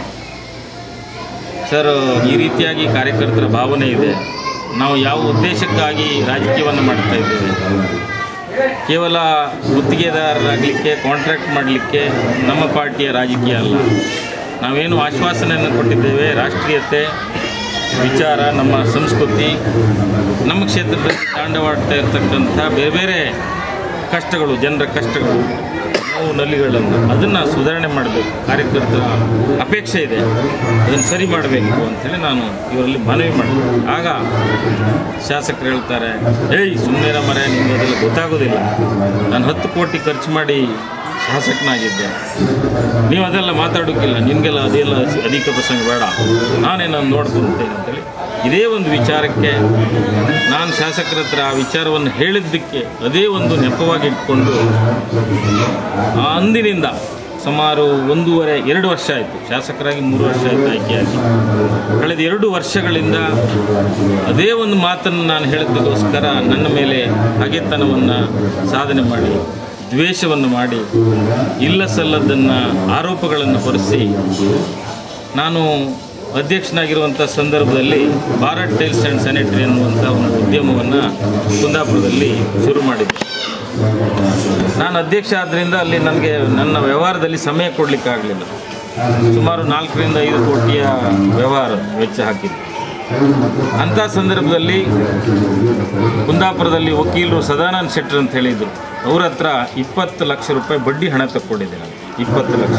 ಸರ್, ಈ ರೀತಿಯಾಗಿ ಕಾರ್ಯಕರ್ತರ ಭಾವನೆ ಇದೆ. ನಾವು ಯಾವ ಉದ್ದೇಶಕ್ಕಾಗಿ ರಾಜಕೀಯವನ್ನು ಮಾಡ್ತಾ ಇದ್ದೇವೆ? ಕೇವಲ ಗುತ್ತಿಗೆದಾರರಾಗಲಿಕ್ಕೆ, ಕಾಂಟ್ರಾಕ್ಟ್ ಮಾಡಲಿಕ್ಕೆ ನಮ್ಮ ಪಾರ್ಟಿಯ ರಾಜಕೀಯ ಅಲ್ಲ. ನಾವೇನು ಆಶ್ವಾಸನೆಯನ್ನು ಕೊಟ್ಟಿದ್ದೇವೆ, ರಾಷ್ಟ್ರೀಯತೆ, ವಿಚಾರ, ನಮ್ಮ ಸಂಸ್ಕೃತಿ, ನಮ್ಮ ಕ್ಷೇತ್ರದಲ್ಲಿ ತಾಂಡವಾಡ್ತಾ ಇರತಕ್ಕಂಥ ಬೇರೆ ಬೇರೆ ಕಷ್ಟಗಳು, ಜನರ ಕಷ್ಟಗಳು, ನೋವು ನಲಿಗಳನ್ನು, ಅದನ್ನು ಸುಧಾರಣೆ ಮಾಡಬೇಕು. ಕಾರ್ಯಕರ್ತರ ಅಪೇಕ್ಷೆ ಇದೆ, ಅದನ್ನು ಸರಿ ಮಾಡಬೇಕು ಅಂಥೇಳಿ ನಾನು ಇವರಲ್ಲಿ ಮನವಿ ಮಾಡಿದೆ. ಆಗ ಶಾಸಕರು ಹೇಳ್ತಾರೆ, ಏಯ್ ಸುಮ್ಮನೆ ಮರೆ, ನಿಮಗೆ ಅದೆಲ್ಲ ಗೊತ್ತಾಗೋದಿಲ್ಲ. ನಾನು ಹತ್ತು ಕೋಟಿ ಖರ್ಚು ಮಾಡಿ ಶಾಸಕನಾಗಿದ್ದೆ, ನೀವು ಅದೆಲ್ಲ ಮಾತಾಡೋಕ್ಕಿಲ್ಲ, ನಿಮಗೆಲ್ಲ ಅದೆಲ್ಲ ಅಧಿಕ ಪ್ರಸಂಗ ಬೇಡ, ನಾನೇ ನಾನು ನೋಡ್ಕೊಳ್ತೇನೆ ಅಂತೇಳಿ ಇದೇ ಒಂದು ವಿಚಾರಕ್ಕೆ ನಾನು ಶಾಸಕರ ಹತ್ರ ಆ ವಿಚಾರವನ್ನು ಹೇಳಿದ್ದಕ್ಕೆ ಅದೇ ಒಂದು ನೆಪವಾಗಿ ಇಟ್ಕೊಂಡು ಆ ಅಂದಿನಿಂದ ಸುಮಾರು ಒಂದೂವರೆ ಎರಡು ವರ್ಷ ಆಯಿತು, ಶಾಸಕರಾಗಿ ಮೂರು ವರ್ಷ ಆಯಿತು ಆಯ್ಕೆಯಾಗಿ. ಕಳೆದ ಎರಡು ವರ್ಷಗಳಿಂದ ಅದೇ ಒಂದು ಮಾತನ್ನು ನಾನು ಹೇಳಿದ್ದಕ್ಕೋಸ್ಕರ ನನ್ನ ಮೇಲೆ ಹಗೆತನವನ್ನು ಸಾಧನೆ ಮಾಡಿ, ದ್ವೇಷವನ್ನು ಮಾಡಿ, ಇಲ್ಲ ಸಲ್ಲದನ್ನು ಆರೋಪಗಳನ್ನು ಹೊರಿಸಿ ನಾನು ಅಧ್ಯಕ್ಷನಾಗಿರುವಂಥ ಸಂದರ್ಭದಲ್ಲಿ ಭಾರತ್ ಟೈಲ್ಸ್ ಆ್ಯಂಡ್ ಸ್ಯಾನಿಟರಿ ಅನ್ನುವಂಥ ಒಂದು ಉದ್ಯಮವನ್ನು ಕುಂದಾಪುರದಲ್ಲಿ ಶುರು ಮಾಡಿದ್ದೆ. ನಾನು ಅಧ್ಯಕ್ಷ ಆದ್ದರಿಂದ ಅಲ್ಲಿ ನನಗೆ ನನ್ನ ವ್ಯವಹಾರದಲ್ಲಿ ಸಮಯ ಕೊಡಲಿಕ್ಕಾಗಲಿಲ್ಲ. ಸುಮಾರು ನಾಲ್ಕರಿಂದ ಐದು ಕೋಟಿಯ ವ್ಯವಹಾರ ವೆಚ್ಚ ಹಾಕಿದ್ದೆ. ಅಂಥ ಸಂದರ್ಭದಲ್ಲಿ ಕುಂದಾಪುರದಲ್ಲಿ ವಕೀಲರು ಸದಾನಂದ ಶೆಟ್ಟರ್ ಅಂತ ಹೇಳಿದರು, ಅವ್ರ ಹತ್ರ ಇಪ್ಪತ್ತು ಲಕ್ಷ ರೂಪಾಯಿ ಬಡ್ಡಿ ಹಣ ತಕ್ಕೊಂಡಿದ್ದೆ ನಾನು. ಇಪ್ಪತ್ತು ಲಕ್ಷ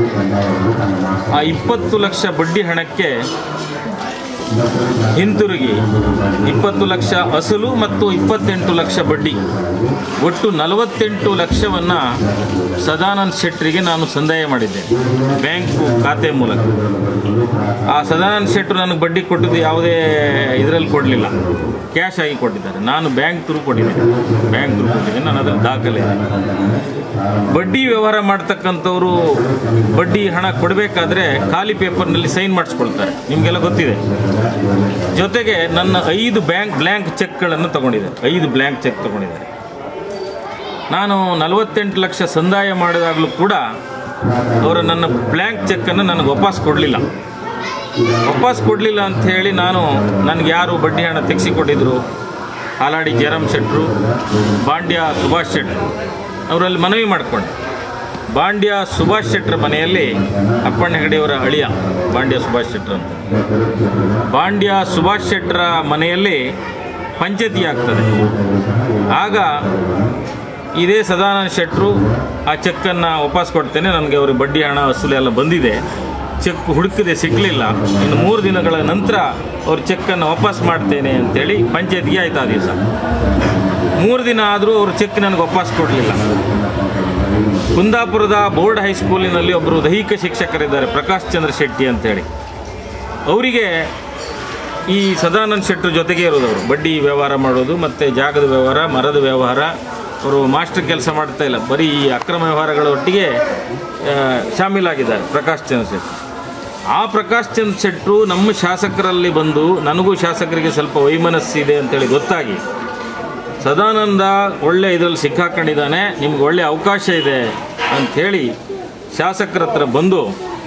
ಆ ಇಪ್ಪತ್ತು ಲಕ್ಷ ಬಡ್ಡಿ ಹಣಕ್ಕೆ ಹಿಂತಿರುಗಿ ಇಪ್ಪತ್ತು ಲಕ್ಷ ಅಸಲು ಮತ್ತು ಇಪ್ಪತ್ತೆಂಟು ಲಕ್ಷ ಬಡ್ಡಿ, ಒಟ್ಟು ನಲವತ್ತೆಂಟು ಲಕ್ಷವನ್ನು ಸದಾನಂದ ಶೆಟ್ಟರಿಗೆ ನಾನು ಸಂದಾಯ ಮಾಡಿದ್ದೆ ಬ್ಯಾಂಕು ಖಾತೆ ಮೂಲಕ. ಆ ಸದಾನಂದ ಶೆಟ್ಟರು ನನಗೆ ಬಡ್ಡಿ ಕೊಟ್ಟಿದ್ದು ಯಾವುದೇ ಇದರಲ್ಲಿ ಕೊಡಲಿಲ್ಲ, ಕ್ಯಾಶ್ ಆಗಿ ಕೊಟ್ಟಿದ್ದಾರೆ. ನಾನು ಬ್ಯಾಂಕ್ ಥ್ರೂ ಕೊಟ್ಟಿದ್ದೇನೆ, ಬ್ಯಾಂಕ್ ಥ್ರೂ ಕೊಟ್ಟಿದ್ದೇನೆ, ನಾನು ಅದರ ದಾಖಲೆ. ಬಡ್ಡಿ ವ್ಯವಹಾರ ಮಾಡ್ತಕ್ಕಂಥವ್ರು ಬಡ್ಡಿ ಹಣ ಕೊಡಬೇಕಾದ್ರೆ ಖಾಲಿ ಪೇಪರ್ನಲ್ಲಿ ಸೈನ್ ಮಾಡಿಸ್ಕೊಳ್ತಾರೆ, ನಿಮಗೆಲ್ಲ ಗೊತ್ತಿದೆ. ಜೊತೆಗೆ ನನ್ನ ಐದು ಬ್ಯಾಂಕ್ ಬ್ಲ್ಯಾಂಕ್ ಚೆಕ್ಗಳನ್ನು ತಗೊಂಡಿದ್ದಾರೆ, ಐದು ಬ್ಲ್ಯಾಂಕ್ ಚೆಕ್ ತಗೊಂಡಿದ್ದಾರೆ. ನಾನು ನಲವತ್ತೆಂಟು ಲಕ್ಷ ಸಂದಾಯ ಮಾಡಿದಾಗಲೂ ಕೂಡ ಅವರು ನನ್ನ ಬ್ಲ್ಯಾಂಕ್ ಚೆಕ್ಕನ್ನು ನನಗೆ ವಾಪಸ್ ಕೊಡಲಿಲ್ಲ. ವಾಪಸ್ ಕೊಡಲಿಲ್ಲ ಅಂಥೇಳಿ ನಾನು ನನಗೆ ಯಾರು ಬಡ್ಡಿ ಹಣ ತೆಗೆಸಿಕೊಟ್ಟಿದ್ರು, ಹಾಲಾಡಿ ಜಯರಾಮ್ ಶೆಟ್ಟರು, ಬಾಂಡ್ಯ ಸುಭಾಷ್ ಶೆಟ್ಟರು, ಅವರಲ್ಲಿ ಮನವಿ ಮಾಡಿಕೊಂಡೆ. ಬಾಂಡ್ಯ ಸುಭಾಷ್ ಶೆಟ್ಟರ ಮನೆಯಲ್ಲಿ ಅಪ್ಪಣ್ಣ ಹೆಗಡೆಯವರ ಅಳಿಯ ಬಾಂಡ್ಯ ಸುಭಾಷ್ ಶೆಟ್ಟರ್ ಅಂತ, ಬಾಂಡ್ಯ ಸುಭಾಷ್ ಶೆಟ್ಟರ ಮನೆಯಲ್ಲಿ ಪಂಚಾಯತಿ ಆಗ್ತದೆ. ಆಗ ಇದೇ ಸದಾನಂದ ಶೆಟ್ಟರು ಆ ಚೆಕ್ಕನ್ನು ವಾಪಸ್ ಕೊಡ್ತೇನೆ, ನನಗೆ ಅವ್ರಿಗೆ ಬಡ್ಡಿ ಹಣ ವಸೂಲಿ ಎಲ್ಲ ಬಂದಿದೆ, ಚೆಕ್ ಹುಡುಕಿದೆ ಸಿಕ್ಕಲಿಲ್ಲ, ಇನ್ನು ಮೂರು ದಿನಗಳ ನಂತರ ಅವ್ರ ಚೆಕ್ಕನ್ನು ವಾಪಸ್ ಮಾಡ್ತೇನೆ ಅಂತೇಳಿ ಪಂಚಾಯತ್ಗೆ ಆಯ್ತು. ಆ ದಿವಸ ಮೂರು ದಿನ ಆದರೂ ಅವರು ಚೆಕ್ ನನಗೆ ವಾಪಸ್ ಕೊಡಲಿಲ್ಲ. ಕುಂದಾಪುರದ ಬೋರ್ಡ್ ಹೈಸ್ಕೂಲಿನಲ್ಲಿ ಒಬ್ಬರು ದೈಹಿಕ ಶಿಕ್ಷಕರಿದ್ದಾರೆ, ಪ್ರಕಾಶ್ ಚಂದ್ರ ಶೆಟ್ಟಿ ಅಂತೇಳಿ. ಅವರಿಗೆ ಈ ಸದಾನಂದ ಶೆಟ್ಟರು ಜೊತೆಗೆ ಇರೋದವರು, ಬಡ್ಡಿ ವ್ಯವಹಾರ ಮಾಡೋದು ಮತ್ತು ಜಾಗದ ವ್ಯವಹಾರ, ಮರದ ವ್ಯವಹಾರ. ಅವರು ಮಾಸ್ಟರ್ ಕೆಲಸ ಮಾಡ್ತಾ ಇಲ್ಲ, ಬರೀ ಈ ಅಕ್ರಮ ವ್ಯವಹಾರಗಳ ಒಟ್ಟಿಗೆ ಶಾಮೀಲಾಗಿದ್ದಾರೆ ಪ್ರಕಾಶ್ ಚಂದ್ರ ಶೆಟ್ಟಿ. ಆ ಪ್ರಕಾಶ್ ಚಂದ್ರ ಶೆಟ್ಟರು ನಮ್ಮ ಶಾಸಕರಲ್ಲಿ ಬಂದು, ನನಗೂ ಶಾಸಕರಿಗೆ ಸ್ವಲ್ಪ ವೈಮನಸ್ಸಿದೆ ಅಂತೇಳಿ ಗೊತ್ತಾಗಿ, ಸದಾನಂದ ಒಳ್ಳೆ ಇದರಲ್ಲಿ ಸಿಕ್ಕಾಕೊಂಡಿದ್ದಾನೆ, ನಿಮ್ಗೆ ಒಳ್ಳೆ ಅವಕಾಶ ಇದೆ ಅಂಥೇಳಿ ಶಾಸಕರ ಹತ್ರ ಬಂದು,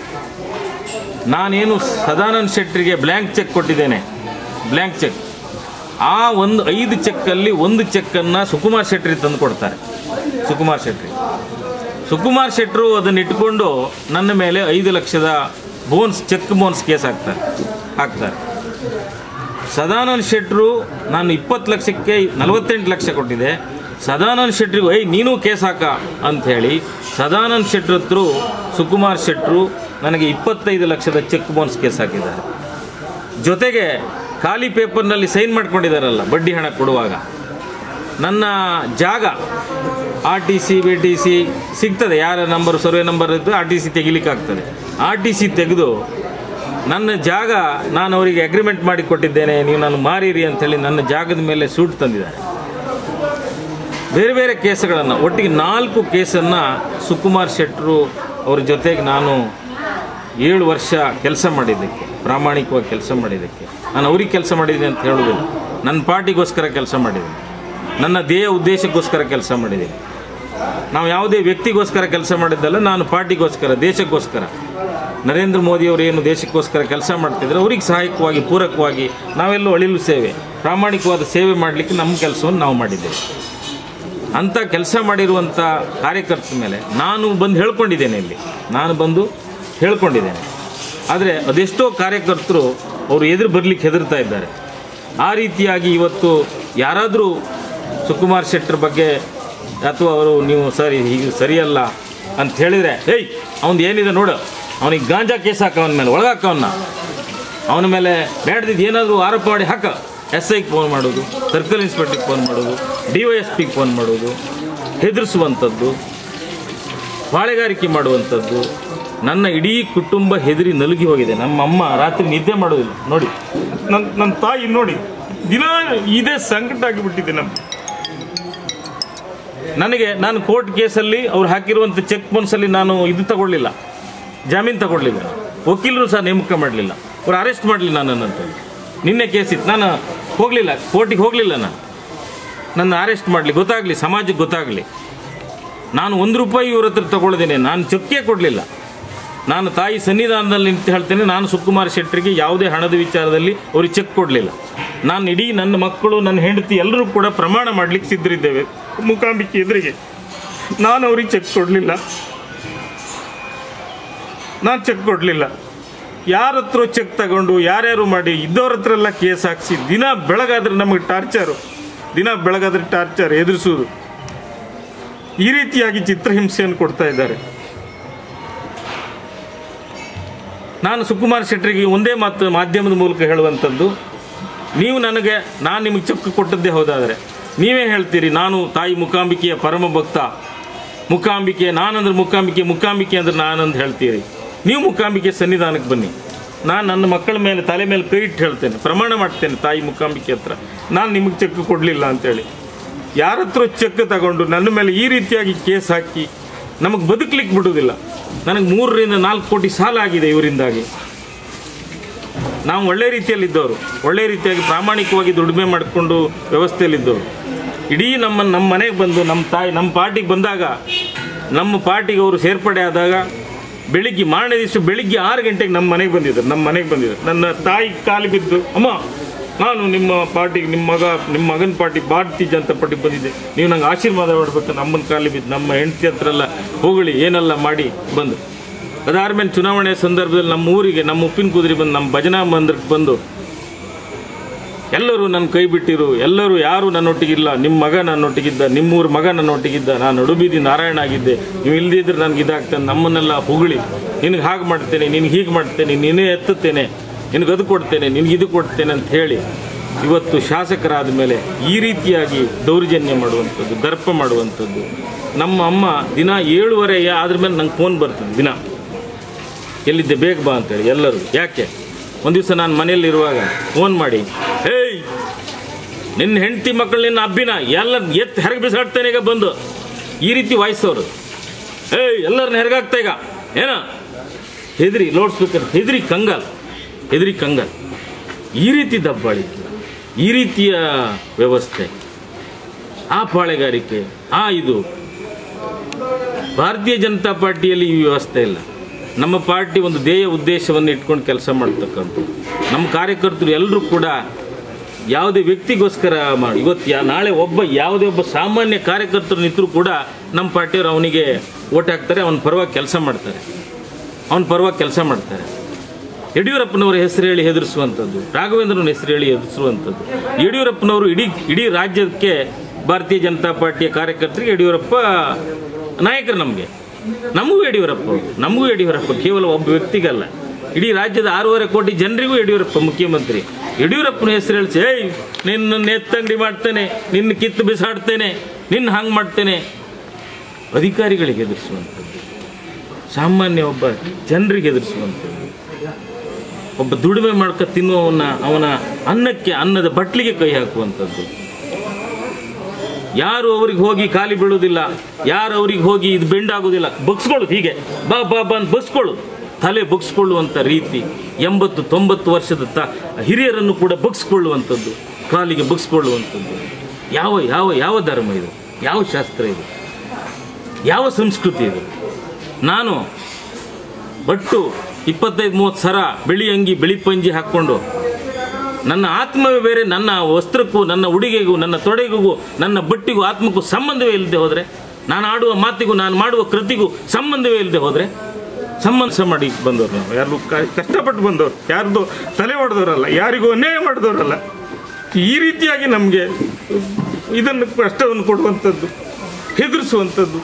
ನಾನೇನು ಸದಾನಂದ ಶೆಟ್ಟರಿಗೆ ಬ್ಲ್ಯಾಂಕ್ ಚೆಕ್ ಕೊಟ್ಟಿದ್ದೇನೆ, ಬ್ಲ್ಯಾಂಕ್ ಚೆಕ್, ಆ ಒಂದು ಐದು ಚೆಕ್ಕಲ್ಲಿ ಒಂದು ಚೆಕ್ಕನ್ನು ಸುಕುಮಾರ್ ಶೆಟ್ಟರಿಗೆ ತಂದು ಕೊಡ್ತಾರೆ. ಸುಕುಮಾರ್ ಶೆಟ್ಟಿ ಸುಕುಮಾರ್ ಶೆಟ್ಟರು ಅದನ್ನು ಇಟ್ಕೊಂಡು ನನ್ನ ಮೇಲೆ ಐದು ಲಕ್ಷದ ಬೋನ್ಸ್ ಚೆಕ್ ಬೋನ್ಸ್ ಕೇಸ್ ಹಾಕ್ತಾರೆ ಹಾಕ್ತಾರೆ ಸದಾನಂದ ಶೆಟ್ಟರು ನಾನು ಇಪ್ಪತ್ತು ಲಕ್ಷಕ್ಕೆ ನಲವತ್ತೆಂಟು ಲಕ್ಷ ಕೊಟ್ಟಿದ್ದೆ, ಸದಾನಂದ ಶೆಟ್ಟರಿಗೂ ಐ ನೀನು ಕೇಸ್ ಹಾಕ ಅಂಥೇಳಿ ಸದಾನಂದ ಶೆಟ್ಟರ ಹತ್ರ ಸುಕುಮಾರ್ ಶೆಟ್ಟರು ನನಗೆ ಇಪ್ಪತ್ತೈದು ಲಕ್ಷದ ಚೆಕ್ ಬೌನ್ಸ್ ಕೇಸ್ ಹಾಕಿದ್ದಾರೆ. ಜೊತೆಗೆ ಖಾಲಿ ಪೇಪರ್ನಲ್ಲಿ ಸೈನ್ ಮಾಡ್ಕೊಂಡಿದ್ದಾರಲ್ಲ ಬಡ್ಡಿ ಹಣ ಕೊಡುವಾಗ, ನನ್ನ ಜಾಗ R T C B T C ಸಿಗ್ತದೆ, ಯಾರ ನಂಬರ್ ಸರ್ವೆ ನಂಬರ್ ಇದ್ದು ಆರ್ ಟಿ ಸಿ ತೆಗಿಲಿಕ್ಕಾಗ್ತದೆ. ಆರ್ ಟಿ ಸಿ ತೆಗೆದು ನನ್ನ ಜಾಗ ನಾನು ಅವರಿಗೆ ಅಗ್ರಿಮೆಂಟ್ ಮಾಡಿ ಕೊಟ್ಟಿದ್ದೇನೆ, ನೀವು ನಾನು ಮಾರಿರಿ ಅಂಥೇಳಿ ನನ್ನ ಜಾಗದ ಮೇಲೆ ಸೂಟ್ ತಂದಿದ್ದಾರೆ. ಬೇರೆ ಬೇರೆ ಕೇಸುಗಳನ್ನು, ಒಟ್ಟಿಗೆ ನಾಲ್ಕು ಕೇಸನ್ನು ಸುಕುಮಾರ್ ಶೆಟ್ಟರು ಅವ್ರ ಜೊತೆಗೆ ನಾನು ಏಳು ವರ್ಷ ಕೆಲಸ ಮಾಡಿದ್ದಕ್ಕೆ, ಪ್ರಾಮಾಣಿಕವಾಗಿ ಕೆಲಸ ಮಾಡಿದ್ದಕ್ಕೆ. ನಾನು ಅವ್ರಿಗೆ ಕೆಲಸ ಮಾಡಿದ್ದೀನಿ ಅಂತ ಹೇಳೋದಿಲ್ಲ. ನನ್ನ ಪಾರ್ಟಿಗೋಸ್ಕರ ಕೆಲಸ ಮಾಡಿದ್ದೀನಿ, ನನ್ನ ಧ್ಯೇಯ ಉದ್ದೇಶಕ್ಕೋಸ್ಕರ ಕೆಲಸ ಮಾಡಿದ್ದೀನಿ. ನಾವು ಯಾವುದೇ ವ್ಯಕ್ತಿಗೋಸ್ಕರ ಕೆಲಸ ಮಾಡಿದ್ದಲ್ಲ, ನಾನು ಪಾರ್ಟಿಗೋಸ್ಕರ, ದೇಶಕ್ಕೋಸ್ಕರ. ನರೇಂದ್ರ ಮೋದಿಯವರು ಏನು ದೇಶಕ್ಕೋಸ್ಕರ ಕೆಲಸ ಮಾಡ್ತಿದ್ರು ಅವ್ರಿಗೆ ಸಹಾಯಕವಾಗಿ, ಪೂರಕವಾಗಿ ನಾವೆಲ್ಲೂ ಅಳಿಲು ಸೇವೆ, ಪ್ರಾಮಾಣಿಕವಾದ ಸೇವೆ ಮಾಡಲಿಕ್ಕೆ ನಮ್ಮ ಕೆಲಸವನ್ನು ನಾವು ಮಾಡಿದ್ದೇವೆ. ಅಂಥ ಕೆಲಸ ಮಾಡಿರುವಂಥ ಕಾರ್ಯಕರ್ತರ ಮೇಲೆ ನಾನು ಬಂದು ಹೇಳ್ಕೊಂಡಿದ್ದೇನೆ, ಇಲ್ಲಿ ನಾನು ಬಂದು ಹೇಳ್ಕೊಂಡಿದ್ದೇನೆ. ಆದರೆ ಅದೆಷ್ಟೋ ಕಾರ್ಯಕರ್ತರು ಅವರು ಎದುರು ಬರಲಿಕ್ಕೆ ಹೆದರ್ತಾ ಇದ್ದಾರೆ. ಆ ರೀತಿಯಾಗಿ ಇವತ್ತು ಯಾರಾದರೂ ಸುಕುಮಾರ್ ಶೆಟ್ಟರ್ ಬಗ್ಗೆ ಅಥವಾ ಅವರು ನೀವು ಸರಿ ಹೀಗೆ ಸರಿಯಲ್ಲ ಅಂತ ಹೇಳಿದರೆ, ಏಯ್ ಅವನು ಏನಿದೆ ನೋಡು, ಅವನಿಗೆ ಗಾಂಜಾ ಕೇಸ್ ಹಾಕ, ಅವನ ಮೇಲೆ ಒಳಗಾಕ, ಅವನ್ನ ಅವನ ಮೇಲೆ ಬೇಡದಿದ್ದು ಏನಾದರೂ ಆರೋಪ ಮಾಡಿ ಹಾಕ. ಎಸ್ ಐಗೆ ಫೋನ್ ಮಾಡೋದು, ಸರ್ಕಲ್ ಇನ್ಸ್ಪೆಕ್ಟ್ರಿಗೆ ಫೋನ್ ಮಾಡೋದು, ಡಿ ವೈ ಎಸ್ ಪಿಗೆ ಫೋನ್ ಮಾಡೋದು, ಹೆದರಿಸುವಂಥದ್ದು, ಬಾಳೆಗಾರಿಕೆ ಮಾಡುವಂಥದ್ದು. ನನ್ನ ಇಡೀ ಕುಟುಂಬ ಹೆದರಿ ನಲುಗಿ ಹೋಗಿದೆ. ನಮ್ಮ ಅಮ್ಮ ರಾತ್ರಿ ನಿದ್ದೆ ಮಾಡೋದಿಲ್ಲ ನೋಡಿ, ನನ್ನ ನನ್ನ ತಾಯಿ ನೋಡಿ, ದಿನ ಇದೇ ಸಂಕಟ ಆಗಿಬಿಟ್ಟಿದೆ ನಮ್ಗೆ. ನನಗೆ ನಾನು ಕೋರ್ಟ್ ಕೇಸಲ್ಲಿ ಅವ್ರು ಹಾಕಿರುವಂಥ ಚೆಕ್ ಬೌನ್ಸಲ್ಲಿ ನಾನು ಇದು ತಗೊಳ್ಳಿಲ್ಲ, ಜಾಮೀನು ತಗೊಳ್ಳಿಲ್ಲ, ವಕೀಲರು ಸಹ ನೇಮಕ ಮಾಡಲಿಲ್ಲ, ಅವ್ರು ಅರೆಸ್ಟ್ ಮಾಡಲಿಲ್ಲ ನನ್ನಂತೇಳಿ. ನಿನ್ನೆ ಕೇಸಿತ್ತು, ನಾನು ಹೋಗಲಿಲ್ಲ, ಕೋರ್ಟಿಗೆ ಹೋಗಲಿಲ್ಲ. ನಾನು ನನ್ನ ಅರೆಸ್ಟ್ ಮಾಡಲಿ, ಗೊತ್ತಾಗಲಿ, ಸಮಾಜಕ್ಕೆ ಗೊತ್ತಾಗಲಿ. ನಾನು ಒಂದು ರೂಪಾಯಿ ಇವ್ರ ಹತ್ರ ತಗೊಳ್ದೇನೆ, ನಾನು ಚೆಕ್ಕೇ ಕೊಡಲಿಲ್ಲ. ನಾನು ತಾಯಿ ಸನ್ನಿಧಾನದಲ್ಲಿ ನಿಂತು ಹೇಳ್ತೇನೆ, ನಾನು ಸುಕುಮಾರ್ ಶೆಟ್ಟರಿಗೆ ಯಾವುದೇ ಹಣದ ವಿಚಾರದಲ್ಲಿ ಅವ್ರಿಗೆ ಚೆಕ್ ಕೊಡಲಿಲ್ಲ. ನಾನು ಇಡೀ ನನ್ನ ಮಕ್ಕಳು, ನನ್ನ ಹೆಂಡತಿ ಎಲ್ಲರೂ ಕೂಡ ಪ್ರಮಾಣ ಮಾಡಲಿಕ್ಕೆ ಸಿದ್ಧರಿದ್ದೇವೆ ಮೂಕಾಂಬಿಕೆ ಎದುರಿಗೆ. ನಾನು ಅವ್ರಿಗೆ ಚೆಕ್ ಕೊಡಲಿಲ್ಲ, ನಾನು ಚೆಕ್ ಕೊಡಲಿಲ್ಲ. ಯಾರ ಹತ್ರ ಚೆಕ್ ತಗೊಂಡು ಯಾರ್ಯಾರು ಮಾಡಿ ಇದ್ದವ್ರ ಹತ್ರ ಎಲ್ಲ ಕೇಸ್ ಹಾಕಿಸಿ, ದಿನ ಬೆಳಗಾದ್ರೆ ನಮಗೆ ಟಾರ್ಚರು, ದಿನ ಬೆಳಗಾದ್ರೆ ಟಾರ್ಚರ್, ಎದುರಿಸೋದು, ಈ ರೀತಿಯಾಗಿ ಚಿತ್ರಹಿಂಸೆಯನ್ನು ಕೊಡ್ತಾ ಇದ್ದಾರೆ. ನಾನು ಸುಕುಮಾರ್ ಶೆಟ್ಟರಿಗೆ ಒಂದೇ ಮಾತು ಮಾಧ್ಯಮದ ಮೂಲಕ ಹೇಳುವಂಥದ್ದು, ನೀವು ನನಗೆ, ನಾನು ನಿಮಗೆ ಚೆಕ್ ಕೊಟ್ಟದ್ದೇ ಹೋದಾದರೆ ನೀವೇ ಹೇಳ್ತೀರಿ ನಾನು ತಾಯಿ ಮೂಕಾಂಬಿಕೆಯ ಪರಮ ಭಕ್ತ, ಮೂಕಾಂಬಿಕೆ ನಾನಂದ್ರೆ ಮೂಕಾಂಬಿಕೆ, ಮೂಕಾಂಬಿಕೆ ಅಂದ್ರೆ ನಾನಂದು ಹೇಳ್ತೀರಿ. ನೀವು ಮೂಕಾಂಬಿಕೆ ಸನ್ನಿಧಾನಕ್ಕೆ ಬನ್ನಿ, ನಾನು ನನ್ನ ಮಕ್ಕಳ ಮೇಲೆ ತಲೆ ಮೇಲೆ ಕೈ ಇಟ್ಟು ಹೇಳ್ತೇನೆ, ಪ್ರಮಾಣ ಮಾಡ್ತೇನೆ ತಾಯಿ ಮೂಕಾಂಬಿಕೆ ಹತ್ರ, ನಾನು ನಿಮಗೆ ಚೆಕ್ ಕೊಡಲಿಲ್ಲ ಅಂತೇಳಿ. ಯಾರ ಹತ್ರ ಚೆಕ್ ತಗೊಂಡು ನನ್ನ ಮೇಲೆ ಈ ರೀತಿಯಾಗಿ ಕೇಸ್ ಹಾಕಿ ನಮಗೆ ಬದುಕಲಿಕ್ಕೆ ಬಿಡೋದಿಲ್ಲ. ನನಗೆ ಮೂರರಿಂದ ನಾಲ್ಕು ಕೋಟಿ ಸಾಲ ಆಗಿದೆ ಇವರಿಂದಾಗಿ. ನಾವು ಒಳ್ಳೆ ರೀತಿಯಲ್ಲಿದ್ದವರು, ಒಳ್ಳೆ ರೀತಿಯಾಗಿ ಪ್ರಾಮಾಣಿಕವಾಗಿ ದುಡಿಮೆ ಮಾಡಿಕೊಂಡು ವ್ಯವಸ್ಥೆಯಲ್ಲಿದ್ದವರು. ಇಡೀ ನಮ್ಮ ನಮ್ಮ ಮನೆಗೆ ಬಂದು ನಮ್ಮ ತಾಯಿ ನಮ್ಮ ಪಾರ್ಟಿಗೆ ಬಂದಾಗ, ನಮ್ಮ ಪಾರ್ಟಿಗೆ ಅವರು ಸೇರ್ಪಡೆ ಆದಾಗ ಬೆಳಿಗ್ಗೆ ಮಾರನೇ ದಿವಸ ಬೆಳಿಗ್ಗೆ ಆರು ಗಂಟೆಗೆ ನಮ್ಮ ಮನೆಗೆ ಬಂದಿದ್ದರು ನಮ್ಮ ಮನೆಗೆ ಬಂದಿದ್ದರು ನನ್ನ ತಾಯಿ ಕಾಲು ಬಿದ್ದು, ಅಮ್ಮ ನಾನು ನಿಮ್ಮ ಪಾರ್ಟಿಗೆ, ನಿಮ್ಮ ಮಗ ನಿಮ್ಮ ಮಗನ ಪಾರ್ಟಿ ಭಾರತೀಯ ಜನತಾ ಪಾರ್ಟಿಗೆ ಬಂದಿದ್ದೆ, ನೀವು ನಂಗೆ ಆಶೀರ್ವಾದ ಮಾಡಬೇಕು, ನಮ್ಮನ ಕಾಲಿ ಬಿದ್ದು ನಮ್ಮ ಹೆಂಡತಿ ಹತ್ರ ಎಲ್ಲ ಹೊಗಳಿ ಏನೆಲ್ಲ ಮಾಡಿ ಬಂದು. ಅದಾದ್ಮೇಲೆ ಚುನಾವಣೆ ಸಂದರ್ಭದಲ್ಲಿ ನಮ್ಮ ಊರಿಗೆ, ನಮ್ಮ ಉಪ್ಪಿನ ಕುದುರೆ ಬಂದು ನಮ್ಮ ಭಜನಾ ಮಂದಿರಕ್ಕೆ ಬಂದು ಎಲ್ಲರೂ ನನ್ನ ಕೈ ಬಿಟ್ಟಿರು, ಎಲ್ಲರೂ ಯಾರು ನನ್ನೊಟ್ಟಿಗಿಲ್ಲ, ನಿಮ್ಮ ಮಗ ನನ್ನೊಟ್ಟಿಗಿದ್ದ, ನಿಮ್ಮೂರ ಮಗ ನನ್ನೊಟ್ಟಿಗಿದ್ದ, ನಾನು ನಡುಬೀದಿ ನಾರಾಯಣ ಆಗಿದ್ದೆ, ನೀವು ಇಲ್ದಿದ್ರೆ ನನಗೆ ಇದಾಗ್ತೇನೆ, ನಮ್ಮನ್ನೆಲ್ಲ ಹೊಗಳಿ ನಿನಗೆ ಹಾಗೆ ಮಾಡ್ತೇನೆ, ನಿನಗೆ ಹೀಗೆ ಮಾಡ್ತೇನೆ, ನೀನೇ ಎತ್ತುತ್ತೇನೆ, ನಿನಗೆ ಅದು ಕೊಡ್ತೇನೆ, ನಿನಗೆ ಇದು ಕೊಡ್ತೇನೆ ಅಂತ ಹೇಳಿ ಇವತ್ತು ಶಾಸಕರಾದ ಮೇಲೆ ಈ ರೀತಿಯಾಗಿ ದೌರ್ಜನ್ಯ ಮಾಡುವಂಥದ್ದು, ದರ್ಪ ಮಾಡುವಂಥದ್ದು. ನಮ್ಮ ಅಮ್ಮ ದಿನ ಏಳುವರೆ ಆದ್ರ ಮೇಲೆ ನಂಗೆ ಫೋನ್ ಬರ್ತದೆ, ದಿನ ಎಲ್ಲಿದ್ದೆ ಬೇಗ ಬಾ ಅಂತೇಳಿ ಎಲ್ಲರೂ. ಯಾಕೆ ಒಂದು ದಿವಸ ನಾನು ಮನೆಯಲ್ಲಿರುವಾಗ ಫೋನ್ ಮಾಡಿ, ಹೇಯ್ ನಿನ್ನ ಹೆಂಡತಿ ಮಕ್ಕಳು ನಿನ್ನ ಅಬ್ಬಿನ ಎಲ್ಲ ಎತ್ತು ಹೆರಗೆ ಬಿಸಾಡ್ತೇನೆ ಈಗ ಬಂದು, ಈ ರೀತಿ ವಾಯ್ಸವರು. ಏಯ್ ಎಲ್ಲರನ್ನ ಹೆರಗಾಗ್ತಾ ಈಗ ಏನ ಹೆದ್ರಿ ಲೌಡ್ ಸ್ಪೀಕರ್, ಹೆದ್ರಿ ಕಂಗಾಲ್, ಹೆದ್ರಿ ಕಂಗಾಲ್. ಈ ರೀತಿ ದಬ್ಬಾಳಿಕೆ, ಈ ರೀತಿಯ ವ್ಯವಸ್ಥೆ, ಆ ಪಾಳೆಗಾರಿಕೆ, ಆ ಇದು ಭಾರತೀಯ ಜನತಾ ಪಾರ್ಟಿಯಲ್ಲಿ ಈ ವ್ಯವಸ್ಥೆ ಇಲ್ಲ. ನಮ್ಮ ಪಾರ್ಟಿ ಒಂದು ಧ್ಯೇಯ ಉದ್ದೇಶವನ್ನು ಇಟ್ಕೊಂಡು ಕೆಲಸ ಮಾಡ್ತಕ್ಕಂಥ ನಮ್ಮ ಕಾರ್ಯಕರ್ತರು ಎಲ್ಲರೂ ಕೂಡ ಯಾವುದೇ ವ್ಯಕ್ತಿಗೋಸ್ಕರ ಮಾಡಿ, ಇವತ್ತು ಯಾ ನಾಳೆ ಒಬ್ಬ ಯಾವುದೇ ಒಬ್ಬ ಸಾಮಾನ್ಯ ಕಾರ್ಯಕರ್ತರು ನಿಂತರೂ ಕೂಡ ನಮ್ಮ ಪಾರ್ಟಿಯವರು ಅವನಿಗೆ ಓಟ್ ಹಾಕ್ತಾರೆ, ಅವನ ಪರವಾಗಿ ಕೆಲಸ ಮಾಡ್ತಾರೆ, ಅವನ ಪರವಾಗಿ ಕೆಲಸ ಮಾಡ್ತಾರೆ. ಯಡಿಯೂರಪ್ಪನವರ ಹೆಸರು ಹೇಳಿ ಹೆದರಿಸುವಂಥದ್ದು, ರಾಘವೇಂದ್ರನ ಹೆಸರು ಹೇಳಿ ಹೆದರಿಸುವಂಥದ್ದು. ಯಡಿಯೂರಪ್ಪನವರು ಇಡೀ ಇಡೀ ರಾಜ್ಯಕ್ಕೆ ಭಾರತೀಯ ಜನತಾ ಪಾರ್ಟಿಯ ಕಾರ್ಯಕರ್ತರಿಗೆ ಯಡಿಯೂರಪ್ಪ ನಾಯಕರು. ನಮಗೆ ನಮಗೂ ಯಡಿಯೂರಪ್ಪ, ನಮಗೂ ಯಡಿಯೂರಪ್ಪ ಕೇವಲ ಒಬ್ಬ ವ್ಯಕ್ತಿಗಲ್ಲ, ಇಡೀ ರಾಜ್ಯದ ಆರೂವರೆ ಕೋಟಿ ಜನರಿಗೂ ಯಡಿಯೂರಪ್ಪ ಮುಖ್ಯಮಂತ್ರಿ. ಯಡಿಯೂರಪ್ಪನ ಹೆಸರು ಹೇಳಿಸಿ, ಏಯ್ ನಿನ್ನ ಎತ್ತಂಗಡಿ ಮಾಡ್ತೇನೆ, ನಿನ್ನ ಕಿತ್ತು ಬಿಸಾಡ್ತೇನೆ, ನಿನ್ನ ಹಂಗೆ ಮಾಡ್ತೇನೆ, ಅಧಿಕಾರಿಗಳಿಗೆ ಎದುರಿಸುವಂಥದ್ದು, ಸಾಮಾನ್ಯ ಒಬ್ಬ ಜನರಿಗೆ ಎದುರಿಸುವಂಥದ್ದು, ಒಬ್ಬ ದುಡಿಮೆ ಮಾಡ್ಕ ತಿನ್ನುವವನ್ನ ಅವನ ಅನ್ನಕ್ಕೆ ಅನ್ನದ ಬಟ್ಲಿಗೆ ಕೈ ಹಾಕುವಂಥದ್ದು. ಯಾರು ಅವ್ರಿಗೆ ಹೋಗಿ ಖಾಲಿ ಬೀಳುವುದಿಲ್ಲ, ಯಾರು ಅವ್ರಿಗೆ ಹೋಗಿ ಇದು ಬೆಂಡಾಗೋದಿಲ್ಲ, ಬಗ್ಸ್ಕೊಳ್ಳೋದು, ಹೀಗೆ ಬಾ ಬಾ ಬಾ ಅಂತ ಬಗ್ಸ್ಕೊಳ್ಳೋದು, ತಲೆ ಬಗ್ಸ್ಕೊಳ್ಳುವಂಥ ರೀತಿ, ಎಂಬತ್ತು ತೊಂಬತ್ತು ವರ್ಷದ ತ ಹಿರಿಯರನ್ನು ಕೂಡ ಬಗ್ಸ್ಕೊಳ್ಳುವಂಥದ್ದು, ಕಾಲಿಗೆ ಬಗ್ಸ್ಕೊಳ್ಳುವಂಥದ್ದು. ಯಾವ ಯಾವ ಯಾವ ಧರ್ಮ ಇದು? ಯಾವ ಶಾಸ್ತ್ರ ಇದು? ಯಾವ ಸಂಸ್ಕೃತಿ ಇದು? ನಾನು ಬಟ್ಟು ಇಪ್ಪತ್ತೈದು ಮೂವತ್ತು ಸರ ಬಿಳಿ ಅಂಗಿ ಬಿಳಿ ಪಂಜಿ ಹಾಕ್ಕೊಂಡು ನನ್ನ ಆತ್ಮವೇ ಬೇರೆ, ನನ್ನ ವಸ್ತ್ರಕ್ಕೂ ನನ್ನ ಉಡುಗೆಗೂ ನನ್ನ ತೊಡೆಗೂ ನನ್ನ ಬಟ್ಟಿಗೂ ಆತ್ಮಕ್ಕೂ ಸಂಬಂಧವೇ ಇಲ್ಲದೆ ಹೋದರೆ, ನಾನು ಆಡುವ ಮಾತಿಗೂ ನಾನು ಮಾಡುವ ಕೃತಿಗೂ ಸಂಬಂಧವೇ ಇಲ್ಲದೆ ಹೋದರೆ, ಸಂಬಂಧ ಮಾಡಿ ಬಂದವರು ನಾವು ಯಾರು ಕಷ್ಟಪಟ್ಟು ಬಂದವರು, ಯಾರ್ದು ತಲೆ ಹೊಡೆದವರಲ್ಲ, ಯಾರಿಗೂ ಅನ್ಯಾಯ ಮಾಡಿದವರಲ್ಲ. ಈ ರೀತಿಯಾಗಿ ನಮಗೆ ಇದನ್ನು ಕಷ್ಟವನ್ನು ಕೊಡುವಂಥದ್ದು, ಹೆದರಿಸುವಂಥದ್ದು.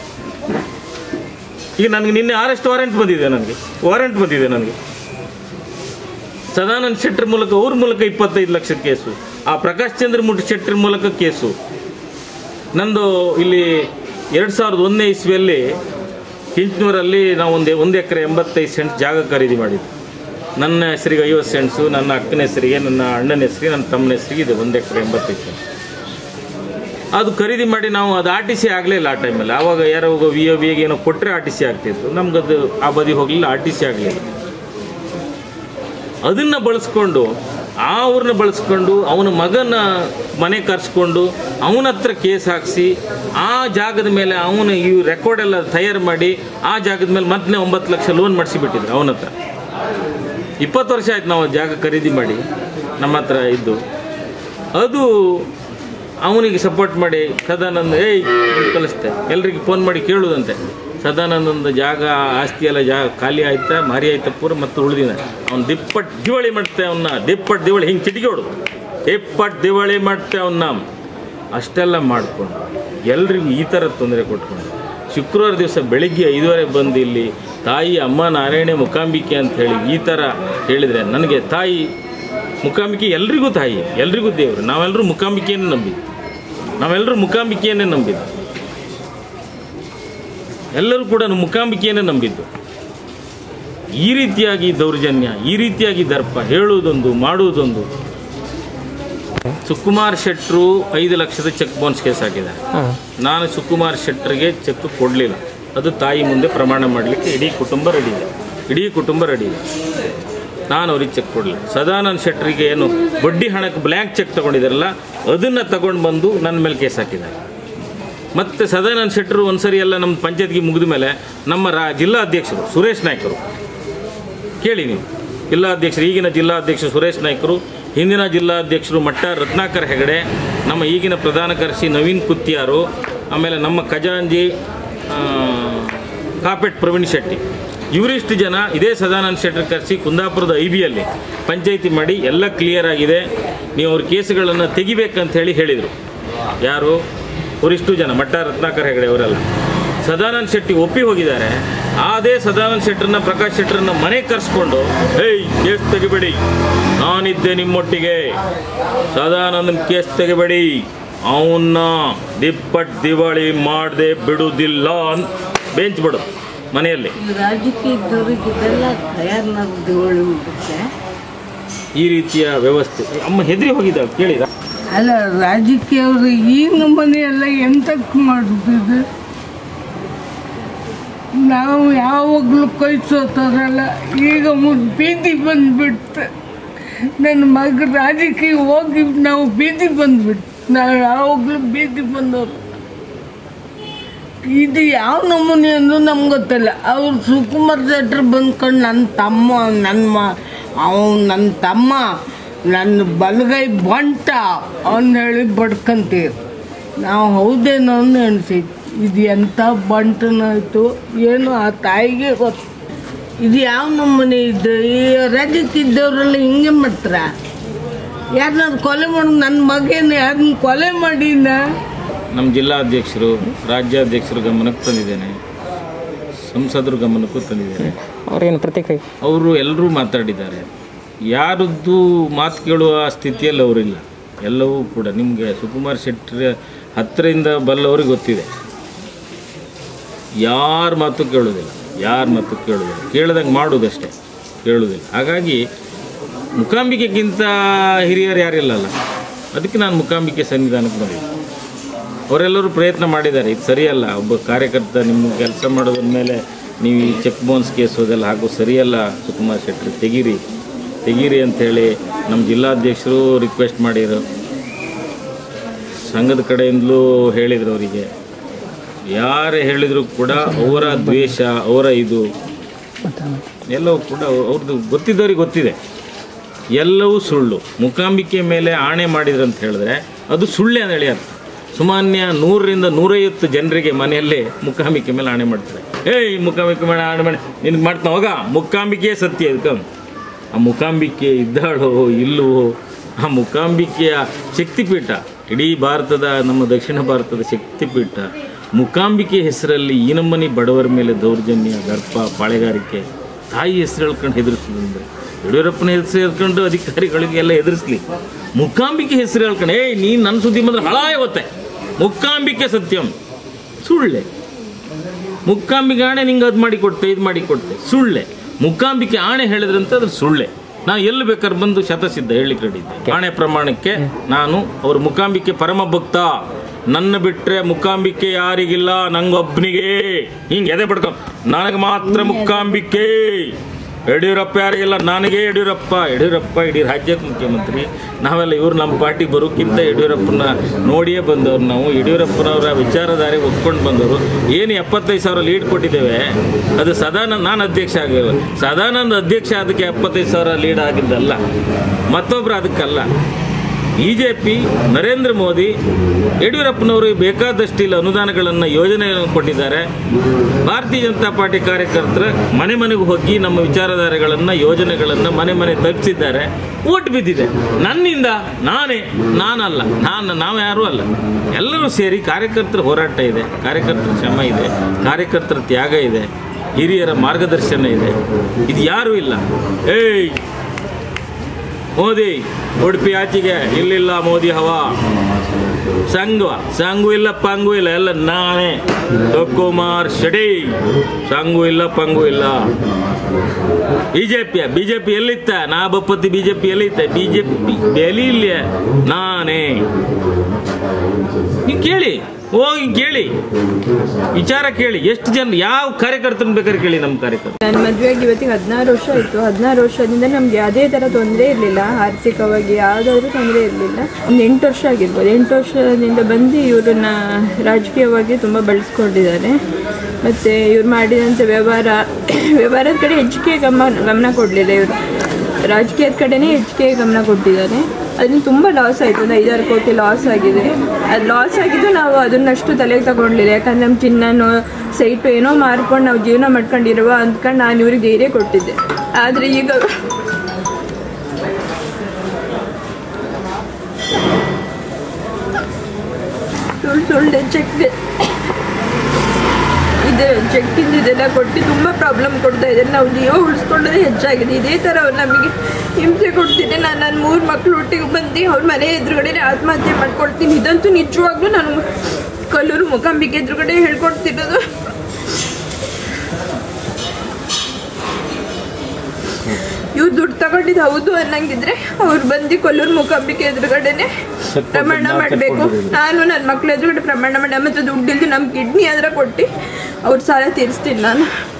ಈಗ ನನಗೆ ನಿನ್ನೆ ಅರೆಸ್ಟ್ ವಾರೆಂಟ್ ಬಂದಿದೆ, ನನಗೆ ವಾರೆಂಟ್ ಬಂದಿದೆ ನನಗೆ ಸದಾನಂದ ಶೆಟ್ಟರ್ ಮೂಲಕ, ಅವ್ರ ಮೂಲಕ ಇಪ್ಪತ್ತೈದು ಲಕ್ಷ ಕೇಸು, ಆ ಪ್ರಕಾಶ್ ಚಂದ್ರ ಮುಟ್ ಶೆಟ್ಟರ್ ಮೂಲಕ ಕೇಸು. ನಂದು ಇಲ್ಲಿ ಎರಡು ಸಾವಿರದ ಒಂದನೇ ಇಸ್ವಿಯಲ್ಲಿ ಹಿಂಚನೂರಲ್ಲಿ ನಾವು ಒಂದು ಒಂದು ಎಕರೆ ಎಂಬತ್ತೈದು ಸೆಂಟ್ ಜಾಗ ಖರೀದಿ ಮಾಡಿದ್ವಿ. ನನ್ನ ಹೆಸರಿಗೆ ಐವತ್ತು ಸೆಂಟ್ಸು, ನನ್ನ ಅಕ್ಕನ ಹೆಸರಿಗೆ, ನನ್ನ ಅಣ್ಣನ ಹೆಸರಿಗೆ, ನನ್ನ ತಮ್ಮನ ಹೆಸರಿಗೆ ಇದೆ ಒಂದು ಎಕರೆ ಎಂಬತ್ತೈದು ಸೆಂಟ್. ಅದು ಖರೀದಿ ಮಾಡಿ ನಾವು ಅದು ಆರ್ ಟಿ ಸಿ ಆಗಲಿಲ್ಲ ಆ ಟೈಮಲ್ಲಿ. ಆವಾಗ ಯಾರೋ ವಿ ಒ ವಿಗೆ ಏನೋ ಕೊಟ್ಟರೆ ಆರ್ ಟಿ ಸಿ ಆಗ್ತಿತ್ತು, ನಮ್ಗದು ಆ ಬದಿ ಹೋಗಲಿಲ್ಲ, ಆರ್ ಟಿ ಸಿ ಆಗಲಿಲ್ಲ. ಅದನ್ನು ಬಳಸ್ಕೊಂಡು, ಆ ಅವ್ರನ್ನ ಬಳಸ್ಕೊಂಡು ಅವನ ಮಗನ ಮನೆ ಕರೆಸ್ಕೊಂಡು ಅವನ ಹತ್ರ ಕೇಸ್ ಹಾಕಿಸಿ, ಆ ಜಾಗದ ಮೇಲೆ ಅವನು ಈ ರೆಕಾರ್ಡ್ ಎಲ್ಲ ತಯಾರು ಮಾಡಿ ಆ ಜಾಗದ ಮೇಲೆ ಮತ್ತೆ ಒಂಬತ್ತು ಲಕ್ಷ ಲೋನ್ ಮಾಡಿಸಿಬಿಟ್ಟಿದ್ರು ಅವನ ಹತ್ರ. ಇಪ್ಪತ್ತು ವರ್ಷ ಆಯ್ತು ನಾವು ಜಾಗ ಖರೀದಿ ಮಾಡಿ ನಮ್ಮ ಹತ್ರ ಇದ್ದು. ಅದು ಅವನಿಗೆ ಸಪೋರ್ಟ್ ಮಾಡಿ ಸದಾನಂದ ಏಯ್ ಕಲಿಸ್ತೆ, ಎಲ್ರಿಗೆ ಫೋನ್ ಮಾಡಿ ಕೇಳುವುದಂತೆ, ಸದಾನಂದೊಂದು ಜಾಗ ಆಸ್ತಿ ಎಲ್ಲ ಜಾಗ ಖಾಲಿ ಆಯ್ತಾ, ಮಾರಿ ಆಯ್ತಾ ಪೂರ ಮತ್ತು ಉಳಿದಿನ ಅವ್ನು ದಿಪ್ಪಟ್ಟು ದಿವಾಳಿ ಮಾಡ್ತೆ, ಅವನ್ನ ದಿಪ್ಪಟ್ಟು ದಿವಾಳಿ ಹಿಂಗೆ ಚಿಟಿಕೆ ಹೊಡು ದಿಪ್ಪಟ್ಟು ದಿವಾಳಿ ಮಾಡ್ತೆ ಅವನ್ನ. ಅಷ್ಟೆಲ್ಲ ಮಾಡಿಕೊಂಡು ಎಲ್ರಿಗೂ ಈ ಥರ ತೊಂದರೆ ಕೊಟ್ಕೊಂಡು ಶುಕ್ರವಾರ ದಿವಸ ಬೆಳಿಗ್ಗೆ ಐದುವರೆ ಬಂದು ಇಲ್ಲಿ ತಾಯಿ ಅಮ್ಮ ನಾರಾಯಣೆ ಮುಕಾಂಬಿಕೆ ಅಂತ ಹೇಳಿ ಈ ಥರ ಹೇಳಿದರೆ, ನನಗೆ ತಾಯಿ ಮುಕಾಂಬಿಕೆ ಎಲ್ರಿಗೂ ತಾಯಿ, ಎಲ್ರಿಗೂ ದೇವರು. ನಾವೆಲ್ಲರೂ ಮುಕಾಂಬಿಕೆಯನ್ನೇ ನಂಬಿದ್ದು, ನಾವೆಲ್ಲರೂ ಮುಕಾಂಬಿಕೆಯನ್ನೇ ನಂಬಿದ್ದು, ಎಲ್ಲರೂ ಕೂಡ ಮುಕಾಂಬಿಕೆಯನ್ನೇ ನಂಬಿದ್ದು. ಈ ರೀತಿಯಾಗಿ ದೌರ್ಜನ್ಯ, ಈ ರೀತಿಯಾಗಿ ದರ್ಪ, ಹೇಳುವುದೊಂದು ಮಾಡುವುದೊಂದು. ಸುಕುಮಾರ್ ಶೆಟ್ಟರು ಐದು ಲಕ್ಷದ ಚೆಕ್ ಬೌನ್ಸ್ ಕೇಸ್ ಹಾಕಿದ್ದಾರೆ. ನಾನು ಸುಕುಮಾರ್ ಶೆಟ್ಟರ್ಗೆ ಚೆಕ್ ಕೊಡಲಿಲ್ಲ, ಅದು ತಾಯಿ ಮುಂದೆ ಪ್ರಮಾಣ ಮಾಡಲಿಕ್ಕೆ ಇಡೀ ಕುಟುಂಬ ರೆಡಿ ಇದೆ, ಇಡೀ ಕುಟುಂಬ ರೆಡಿ ಇದೆ. ನಾನು ಅವ್ರಿಗೆ ಚೆಕ್ ಕೊಡಲಿಲ್ಲ. ಸದಾನಂದ ಶೆಟ್ಟರಿಗೆ ಏನು ಬಡ್ಡಿ ಹಣಕ್ಕೆ ಬ್ಲ್ಯಾಂಕ್ ಚೆಕ್ ತೊಗೊಂಡಿದ್ದಾರಲ್ಲ, ಅದನ್ನು ತಗೊಂಡು ಬಂದು ನನ್ನ ಮೇಲೆ ಕೇಸ್ ಹಾಕಿದ್ದಾರೆ. ಮತ್ತು ಸದಾನಂದ ಶೆಟ್ಟರು ಒಂದು ಸರಿ ಎಲ್ಲ ನಮ್ಮ ಪಂಚಾಯತ್ಗೆ ಮುಗಿದ ಮೇಲೆ ನಮ್ಮ ರಾ ಜಿಲ್ಲಾಧ್ಯಕ್ಷರು ಸುರೇಶ್ ನಾಯ್ಕರು, ಕೇಳಿ ನೀವು, ಜಿಲ್ಲಾಧ್ಯಕ್ಷರು, ಈಗಿನ ಜಿಲ್ಲಾಧ್ಯಕ್ಷರು ಸುರೇಶ್ ನಾಯ್ಕರು, ಹಿಂದಿನ ಜಿಲ್ಲಾಧ್ಯಕ್ಷರು ಮಟ್ಟ ರತ್ನಾಕರ್ ಹೆಗಡೆ, ನಮ್ಮ ಈಗಿನ ಪ್ರಧಾನ ಕಾರ್ಯದರ್ಶಿ ನವೀನ್ ಕುತ್ತಿಯಾರು, ಆಮೇಲೆ ನಮ್ಮ ಖಜಾಂಜಿ ಕಾಪೆಟ್ ಪ್ರವೀಣ್ ಶೆಟ್ಟಿ, ಇವರಿಷ್ಟು ಜನ ಇದೇ ಸದಾನಂದ ಶೆಟ್ಟರ್ ಕರೆಸಿ ಕುಂದಾಪುರದ ಐ ಬಿಯಲ್ಲಿ ಪಂಚಾಯಿತಿ ಮಾಡಿ ಎಲ್ಲ ಕ್ಲಿಯರ್ ಆಗಿದೆ, ನೀವು ಅವ್ರ ಕೇಸುಗಳನ್ನು ತೆಗಿಬೇಕಂತ ಹೇಳಿ ಹೇಳಿದರು. ಯಾರು? ಅವರಿಷ್ಟು ಜನ ಮಟ್ಟ ರತ್ನಾಕರ್ ಹೆಗಡೆ ಅವರೆಲ್ಲ. ಸದಾನಂದ ಶೆಟ್ಟಿ ಒಪ್ಪಿ ಹೋಗಿದ್ದಾರೆ. ಅದೇ ಸದಾನಂದ ಶೆಟ್ಟರನ್ನ, ಪ್ರಕಾಶ್ ಶೆಟ್ಟರನ್ನ ಮನೆಗೆ ಕರೆಸ್ಕೊಂಡು, ಹೇಯ್ ಕೇಸ್ ತೆಗಿಬೇಡಿ, ನಾನಿದ್ದೆ ನಿಮ್ಮೊಟ್ಟಿಗೆ, ಸದಾನಂದನ ಕೇಸ್ ತೆಗಿಬೇಡಿ, ಅವನ್ನ ದಿಪ್ಪಟ್ ದಿವಾಳಿ ಮಾಡದೆ ಬಿಡುವುದಿಲ್ಲ ಅಂತ ಬೆಂಚ್ ಬಿಡು ಮನೆಯಲ್ಲಿ. ರಾಜಕೀಯದವರಿಗೆಲ್ಲ ತಯಾರು ದಿವಾಳಿ ಮಾಡುತ್ತೆ. ಈ ರೀತಿಯ ವ್ಯವಸ್ಥೆ ಅಮ್ಮ ಹೆದರಿ ಹೋಗಿದ್ದಾಳೆ, ಕೇಳಿದ? ಅಲ್ಲ, ರಾಜಕೀಯವರು ಈ ನಮ್ಮನೆಯೆಲ್ಲ ಎಂತಕ್ಕೆ ಮಾಡುತ್ತಿದ್ದು? ನಾವು ಯಾವಾಗಲೂ ಕೈ ಸೋತಾರಲ್ಲ, ಈಗ ಮುದ್ದು ಬೀದಿ ಬಂದುಬಿಡ್ತು. ನನ್ನ ಮಗ ರಾಜಕೀಯ ಹೋಗಿ ನಾವು ಬೀದಿ ಬಂದುಬಿಟ್ಟು, ನಾವು ಯಾವಾಗಲೂ ಬೀದಿ ಬಂದವರು. ಇದು ಯಾವ ನಮೂನೆ ಅಂದು ನಮ್ಗೆ ಗೊತ್ತಿಲ್ಲ. ಅವ್ರು ಸುಕುಮಾರ್ ಶೆಟ್ಟರ್ ಬಂದ್ಕೊಂಡು ನನ್ನ ತಮ್ಮ, ನನ್ನ ಮ ಅವನು ನನ್ನ ತಮ್ಮ, ನನ್ನ ಬಲಗೈ ಬಂಟ ಅವನು ಹೇಳಿ ಬಡ್ಕಂತೀವಿ ನಾವು. ಹೌದೇನೋ ಅಂತ ಅನ್ಸೈತಿ. ಇದು ಎಂಥ ಬಂಟನಾಯ್ತು ಏನು ಆ ತಾಯಿಗೆ ಗೊತ್ತು. ಇದು ಯಾವ ನಮ್ಮನೆ ಇದು? ಈ ರಾಜ್ಯಕ್ಕೆ ಇದ್ದವರೆಲ್ಲ ಹಿಂಗೆ ಮಾಡ್ತಾರ? ಯಾರನ್ನ ಕೊಲೆ ಮಾಡಿ, ನನ್ನ ಮಗೇನು ಯಾರನ್ನ ಕೊಲೆ ಮಾಡಿನ? ನಮ್ಮ ಜಿಲ್ಲಾಧ್ಯಕ್ಷರು, ರಾಜ್ಯಾಧ್ಯಕ್ಷರು ಗಮನಕ್ಕೆ ತಂದಿದ್ದೇನೆ, ಸಂಸದರು ಗಮನಕ್ಕೂ ತಂದಿದ್ದೇನೆ. ಅವ್ರೇನು ಪ್ರತಿಕ್ರಿಯೆ? ಅವರು ಎಲ್ಲರೂ ಮಾತಾಡಿದ್ದಾರೆ. ಯಾರದ್ದು ಮಾತು ಕೇಳುವ ಸ್ಥಿತಿಯಲ್ಲಿ ಅವರಿಲ್ಲ. ಎಲ್ಲವೂ ಕೂಡ ನಿಮಗೆ ಸುಕುಮಾರ್ ಶೆಟ್ಟರ್ ಹತ್ತಿರದಿಂದ ಬಲ್ಲವ್ರಿಗೆ ಗೊತ್ತಿದೆ. ಯಾರ ಮಾತು ಕೇಳೋದಿಲ್ಲ, ಯಾರ ಮಾತು ಕೇಳೋದಿಲ್ಲ, ಕೇಳ್ದಂಗೆ ಮಾಡೋದಷ್ಟೇ, ಕೇಳೋದಿಲ್ಲ. ಹಾಗಾಗಿ ಮುಕಾಂಬಿಕೆಗಿಂತ ಹಿರಿಯರು ಯಾರಿಲ್ಲಲ್ಲ, ಅದಕ್ಕೆ ನಾನು ಮುಕಾಂಬಿಕೆ ಸನ್ನಿಧಾನಕ್ಕೆ ಬಂದಿದ್ದೆ. ಅವರೆಲ್ಲರೂ ಪ್ರಯತ್ನ ಮಾಡಿದ್ದಾರೆ, ಇದು ಸರಿಯಲ್ಲ, ಒಬ್ಬ ಕಾರ್ಯಕರ್ತ ನಿಮ್ಮ ಕೆಲಸ ಮಾಡೋದ್ರ ಮೇಲೆ ನೀವು ಈ ಚೆಕ್ ಬೌನ್ಸ್ ಕೇಸ್ ಅದೆಲ್ಲ ಹಾಗೂ ಸರಿಯಲ್ಲ ಸುಕುಮಾರ್ ಶೆಟ್ಟರು, ತೆಗೀರಿ ತೆಗೀರಿ ಅಂಥೇಳಿ ನಮ್ಮ ಜಿಲ್ಲಾಧ್ಯಕ್ಷರು ರಿಕ್ವೆಸ್ಟ್ ಮಾಡಿದರು, ಸಂಘದ ಕಡೆಯಿಂದಲೂ ಹೇಳಿದರು. ಅವರಿಗೆ ಯಾರೇ ಹೇಳಿದರೂ ಕೂಡ ಅವರ ದ್ವೇಷ, ಅವರ ಇದು ಎಲ್ಲವೂ ಕೂಡ ಅವ್ರದ್ದು ಗೊತ್ತಿದ್ದವ್ರಿಗೆ ಗೊತ್ತಿದೆ. ಎಲ್ಲವೂ ಸುಳ್ಳು. ಮೂಕಾಂಬಿಕೆ ಮೇಲೆ ಆಣೆ ಮಾಡಿದ್ರು ಅಂತ ಹೇಳಿದ್ರೆ ಅದು ಸುಳ್ಳೆ ಅಂತ ಹೇಳಿ ಅರ್ಥ. ಸಾಮಾನ್ಯ ನೂರರಿಂದ ನೂರೈವತ್ತು ಜನರಿಗೆ ಮನೆಯಲ್ಲೇ ಮೂಕಾಂಬಿಕೆ ಮೇಲೆ ಆಣೆ ಮಾಡ್ತಾರೆ. ಏಯ್ ಮೂಕಾಂಬಿಕೆ ಮೇಲೆ ಆಣೆ ಮಾಡಿ ನಿನಗೆ ಮಾಡ್ತಾ ಹೋಗ, ಮೂಕಾಂಬಿಕೆ ಸತ್ಯ ಇದಕ್ಕೆ. ಆ ಮೂಕಾಂಬಿಕೆ ಇದ್ದಾಳೋ ಇಲ್ಲವೋ, ಆ ಮೂಕಾಂಬಿಕೆಯ ಶಕ್ತಿಪೀಠ, ಇಡೀ ಭಾರತದ ನಮ್ಮ ದಕ್ಷಿಣ ಭಾರತದ ಶಕ್ತಿಪೀಠ ಮೂಕಾಂಬಿಕೆ ಹೆಸರಲ್ಲಿ ಈ ನಮ್ಮನೆ ಬಡವರ ಮೇಲೆ ದೌರ್ಜನ್ಯ, ದರ್ಪ, ಪಾಳೆಗಾರಿಕೆ, ತಾಯಿ ಹೆಸರು ಹೇಳ್ಕೊಂಡು ಹೆದರಿಸೋದಂದ್ರೆ ಯಡಿಯೂರಪ್ಪನ ಹೆಸರು ಹೇಳ್ಕೊಂಡು ಅಧಿಕಾರಿಗಳಿಗೆಲ್ಲ ಹೆದರಿಸ್ಲಿ. ಮೂಕಾಂಬಿಕೆ ಹೆಸರು ಹೇಳ್ಕೊಂಡು ಏಯ್ ನೀನು ನನ್ನ ಸುದ್ದಿ ಬಂದ್ರೆ ಹಳಾಯವತ್ತೆ, ಮೂಕಾಂಬಿಕೆ ಸತ್ಯಂ, ಸುಳ್ಳೆ. ಮೂಕಾಂಬಿಕೆ ಆಣೆ ನಿಂಗೆ ಅದು ಮಾಡಿ ಕೊಡ್ತೆ, ಇದು ಮಾಡಿ ಕೊಡ್ತೆ, ಸುಳ್ಳೆ. ಮೂಕಾಂಬಿಕೆ ಆಣೆ ಹೇಳಿದ್ರಂತೆ ಅದ್ರ ಸುಳ್ಳೆ. ನಾನು ಎಲ್ಲಿ ಬೇಕಾದ್ರೆ ಬಂದು ಶತಸಿದ್ಧ ಹೇಳಿಕ್ಕೆ ರೆಡಿ ಇದ್ದೆ. ಆಣೆ ಪ್ರಮಾಣಕ್ಕೆ ನಾನು ಅವ್ರ ಮೂಕಾಂಬಿಕೆ ಪರಮ ಭಕ್ತ, ನನ್ನ ಬಿಟ್ಟರೆ ಮೂಕಾಂಬಿಕೆ ಯಾರಿಗಿಲ್ಲ, ನಂಗೊಬ್ಬನಿಗೆ ಹಿಂಗೆ ಎದೆ ಬಡ್ಕೊ, ನನಗೆ ಮಾತ್ರ ಮೂಕಾಂಬಿಕೆ, ಯಡಿಯೂರಪ್ಪ ಯಾರಿಗಿಲ್ಲ, ನನಗೆ ಯಡಿಯೂರಪ್ಪ. ಯಡಿಯೂರಪ್ಪ ಇಡೀ ರಾಜ್ಯಕ್ಕೆ ಮುಖ್ಯಮಂತ್ರಿ. ನಾವೆಲ್ಲ ಇವ್ರು ನಮ್ಮ ಪಾರ್ಟಿ ಬರೋಕ್ಕಿಂತ ಯಡಿಯೂರಪ್ಪನ ನೋಡಿಯೇ ಬಂದವರು ನಾವು. ಯಡಿಯೂರಪ್ಪನವರ ವಿಚಾರಧಾರೆ ಒಪ್ಕೊಂಡು ಬಂದವರು. ಏನು ಎಪ್ಪತ್ತೈದು ಸಾವಿರ ಲೀಡ್ ಕೊಟ್ಟಿದ್ದೇವೆ, ಅದು ಸದಾನಂದ, ನಾನು ಅಧ್ಯಕ್ಷ ಆಗಿಲ್ಲ, ಸದಾನಂದ ಅಧ್ಯಕ್ಷ ಅದಕ್ಕೆ ಎಪ್ಪತ್ತೈದು ಸಾವಿರ ಲೀಡ್ ಆಗಿದ್ದಲ್ಲ, ಮತ್ತೊಬ್ಬರು ಅದಕ್ಕಲ್ಲ. B J P Narendra Modi ಯಡಿಯೂರಪ್ಪನವರು ಬೇಕಾದಷ್ಟಿಲ್ಲ ಅನುದಾನಗಳನ್ನು, ಯೋಜನೆಗಳನ್ನು ಕೊಟ್ಟಿದ್ದಾರೆ. ಭಾರತೀಯ ಜನತಾ ಪಾರ್ಟಿ ಕಾರ್ಯಕರ್ತರ ಮನೆ ಮನೆಗೆ ಹೋಗಿ ನಮ್ಮ ವಿಚಾರಧಾರೆಗಳನ್ನು, ಯೋಜನೆಗಳನ್ನು ಮನೆ ಮನೆ ತಲುಪಿಸಿದ್ದಾರೆ. ಓಟ್ ಬಿದ್ದಿದೆ ನನ್ನಿಂದ, ನಾನೇ, ನಾನಲ್ಲ, ನಾನು ನಾವು ಯಾರೂ ಅಲ್ಲ, ಎಲ್ಲರೂ ಸೇರಿ ಕಾರ್ಯಕರ್ತರ ಹೋರಾಟ ಇದೆ, ಕಾರ್ಯಕರ್ತರ ಶ್ರಮ ಇದೆ, ಕಾರ್ಯಕರ್ತರ ತ್ಯಾಗ ಇದೆ, ಹಿರಿಯರ ಮಾರ್ಗದರ್ಶನ ಇದೆ. ಇದು ಯಾರೂ ಇಲ್ಲ. ಏಯ್ ಮೋದಿ ಉಡುಪಿ ಆಚೆಗೆ ಇಲ್ಲಿಲ್ಲ ಮೋದಿ ಹವಾ, ಸಂಘ ಸಂಘು ಇಲ್ಲ ಪಂಗು ಇಲ್ಲ, ಎಲ್ಲ ನಾನೇ ಸುಕುಮಾರ್ ಶೆಟ್ಟಿ. ಸಂಘು ಇಲ್ಲ ಪಂಗು ಇಲ್ಲ. ಬಿಜೆಪಿಯ ಬಿಜೆಪಿ ಎಲ್ಲಿತ್ತ, ನಾ ಬಪ್ಪತ್ತಿ ಬಿಜೆಪಿ ಎಲ್ಲಿತ್ತ, ಬಿಜೆಪಿ ಬೆಲಿ ಇಲ್ಲ, ನಾನೇ. ನೀವು ಕೇಳಿ, ಹೋಗಿ ಕೇಳಿ, ವಿಚಾರ ಕೇಳಿ, ಎಷ್ಟು ಜನ ಯಾವ ಕಾರ್ಯಕರ್ತನ ಬೇಕಾದ್ರೆ ಕೇಳಿ. ನಮ್ಮ ಕಾರ್ಯಕರ್ತ ನನ್ನ ಮದುವೆಗೆ ಇವತ್ತಿಗೆ ಹದಿನಾರು ವರ್ಷ ಆಯಿತು. ಹದಿನಾರು ವರ್ಷದಿಂದ ನಮ್ಗೆ ಯಾವುದೇ ಥರ ತೊಂದರೆ ಇರಲಿಲ್ಲ, ಆರ್ಥಿಕವಾಗಿ ಯಾವುದಾದ್ರೂ ತೊಂದರೆ ಇರಲಿಲ್ಲ. ಒಂದು ಎಂಟು ವರ್ಷ ಆಗಿರ್ಬೋದು. ಎಂಟು ವರ್ಷದಿಂದ ಬಂದು ಇವ್ರನ್ನ ರಾಜಕೀಯವಾಗಿ ತುಂಬ ಬಳಸ್ಕೊಂಡಿದ್ದಾರೆ. ಮತ್ತು ಇವ್ರು ಮಾಡಿದಂಥ ವ್ಯವಹಾರ ವ್ಯವಹಾರದ ಕಡೆ ಹೆಚ್ಚಿಗೆ ಗಮನ ಗಮನ ಕೊಡಲಿಲ್ಲ. ಇವರು ರಾಜಕೀಯದ ಕಡೆನೇ ಹೆಚ್ಚಿಗೆ ಗಮನ ಕೊಟ್ಟಿದ್ದಾರೆ. ಅದನ್ನು ತುಂಬ ಲಾಸ್ ಆಯಿತು. ಒಂದು ಐದಾರು ಕೋಟಿ ಲಾಸ್ ಆಗಿದೆ. ಅದು ಲಾಸ್ ಆಗಿದ್ದು ನಾವು ಅದನ್ನಷ್ಟು ತಲೆಗೆ ತಗೊಂಡಿಲ್ಲ. ಯಾಕಂದ್ರೆ ನಮ್ಮ ಚಿನ್ನನೋ ಸೈಟು ಏನೋ ಮಾರ್ಕೊಂಡು ನಾವು ಜೀವನ ಮಾಡ್ಕೊಂಡಿರುವ ಅಂದ್ಕೊಂಡು ನಾನು ಇವ್ರಿಗೆ ಧೈರ್ಯ ಕೊಟ್ಟಿದ್ದೆ. ಆದರೆ ಈಗ ಸುಳ್ಳು ಸುಳ್ಳು ಚೆಕ್ ಇದು ಚೆಕ್ಕಿಂದ ಇದೆಲ್ಲ ಕೊಟ್ಟು ತುಂಬ ಪ್ರಾಬ್ಲಮ್ ಕೊಡ್ತಾ ಇದ್ದಾರೆ. ನಾವು ಜೀವ ಉಳಿಸ್ಕೊಳ್ಳೋದೇ ಹೆಚ್ಚಾಗಿದೆ. ಇದೇ ಥರ ಅವ್ರು ನಮಗೆ ಹಿಂಸೆ ಕೊಡ್ತೀನಿ. ನಾನು ನನ್ನ ಮೂರು ಮಕ್ಕಳು ಒಟ್ಟಿಗೆ ಬಂದು ಅವ್ರ ಮನೆ ಎದುರುಗಡೆ ಆತ್ಮಹತ್ಯೆ ಮಾಡ್ಕೊಳ್ತೀನಿ. ಇದಂತೂ ನಿಜವಾಗ್ಲೂ ನಾನು ಕಲ್ಲೂರು ಮೂಕಾಂಬಿಕೆ ಎದುರುಗಡೆ ಹೇಳ್ಕೊಡ್ತಿರೋದು. ಇವ್ರು ದುಡ್ಡು ತಗೊಂಡಿದ್ದು ಹೌದು ಅನ್ನಂಗಿದ್ರೆ ಅವ್ರು ಬಂದು ಕೊಲ್ಲೂರು ಮೂಕಾಂಬಿಕೆ ಎದುರುಗಡೆನೆ ಪ್ರಮಾಣ ಮಾಡಬೇಕು. ನಾನು ನನ್ನ ಮಕ್ಳ ಎದುರುಗಡೆ ಪ್ರಮಾಣ ಮಾಡಿ, ಮತ್ತು ದುಡ್ಡಿಲ್ದು ನಮ್ಮ ಕಿಡ್ನಿ ಆದ್ರೆ ಕೊಟ್ಟು ಅವ್ರ ಸಾಲ ತೀರಿಸ್ತೀನಿ ನಾನು.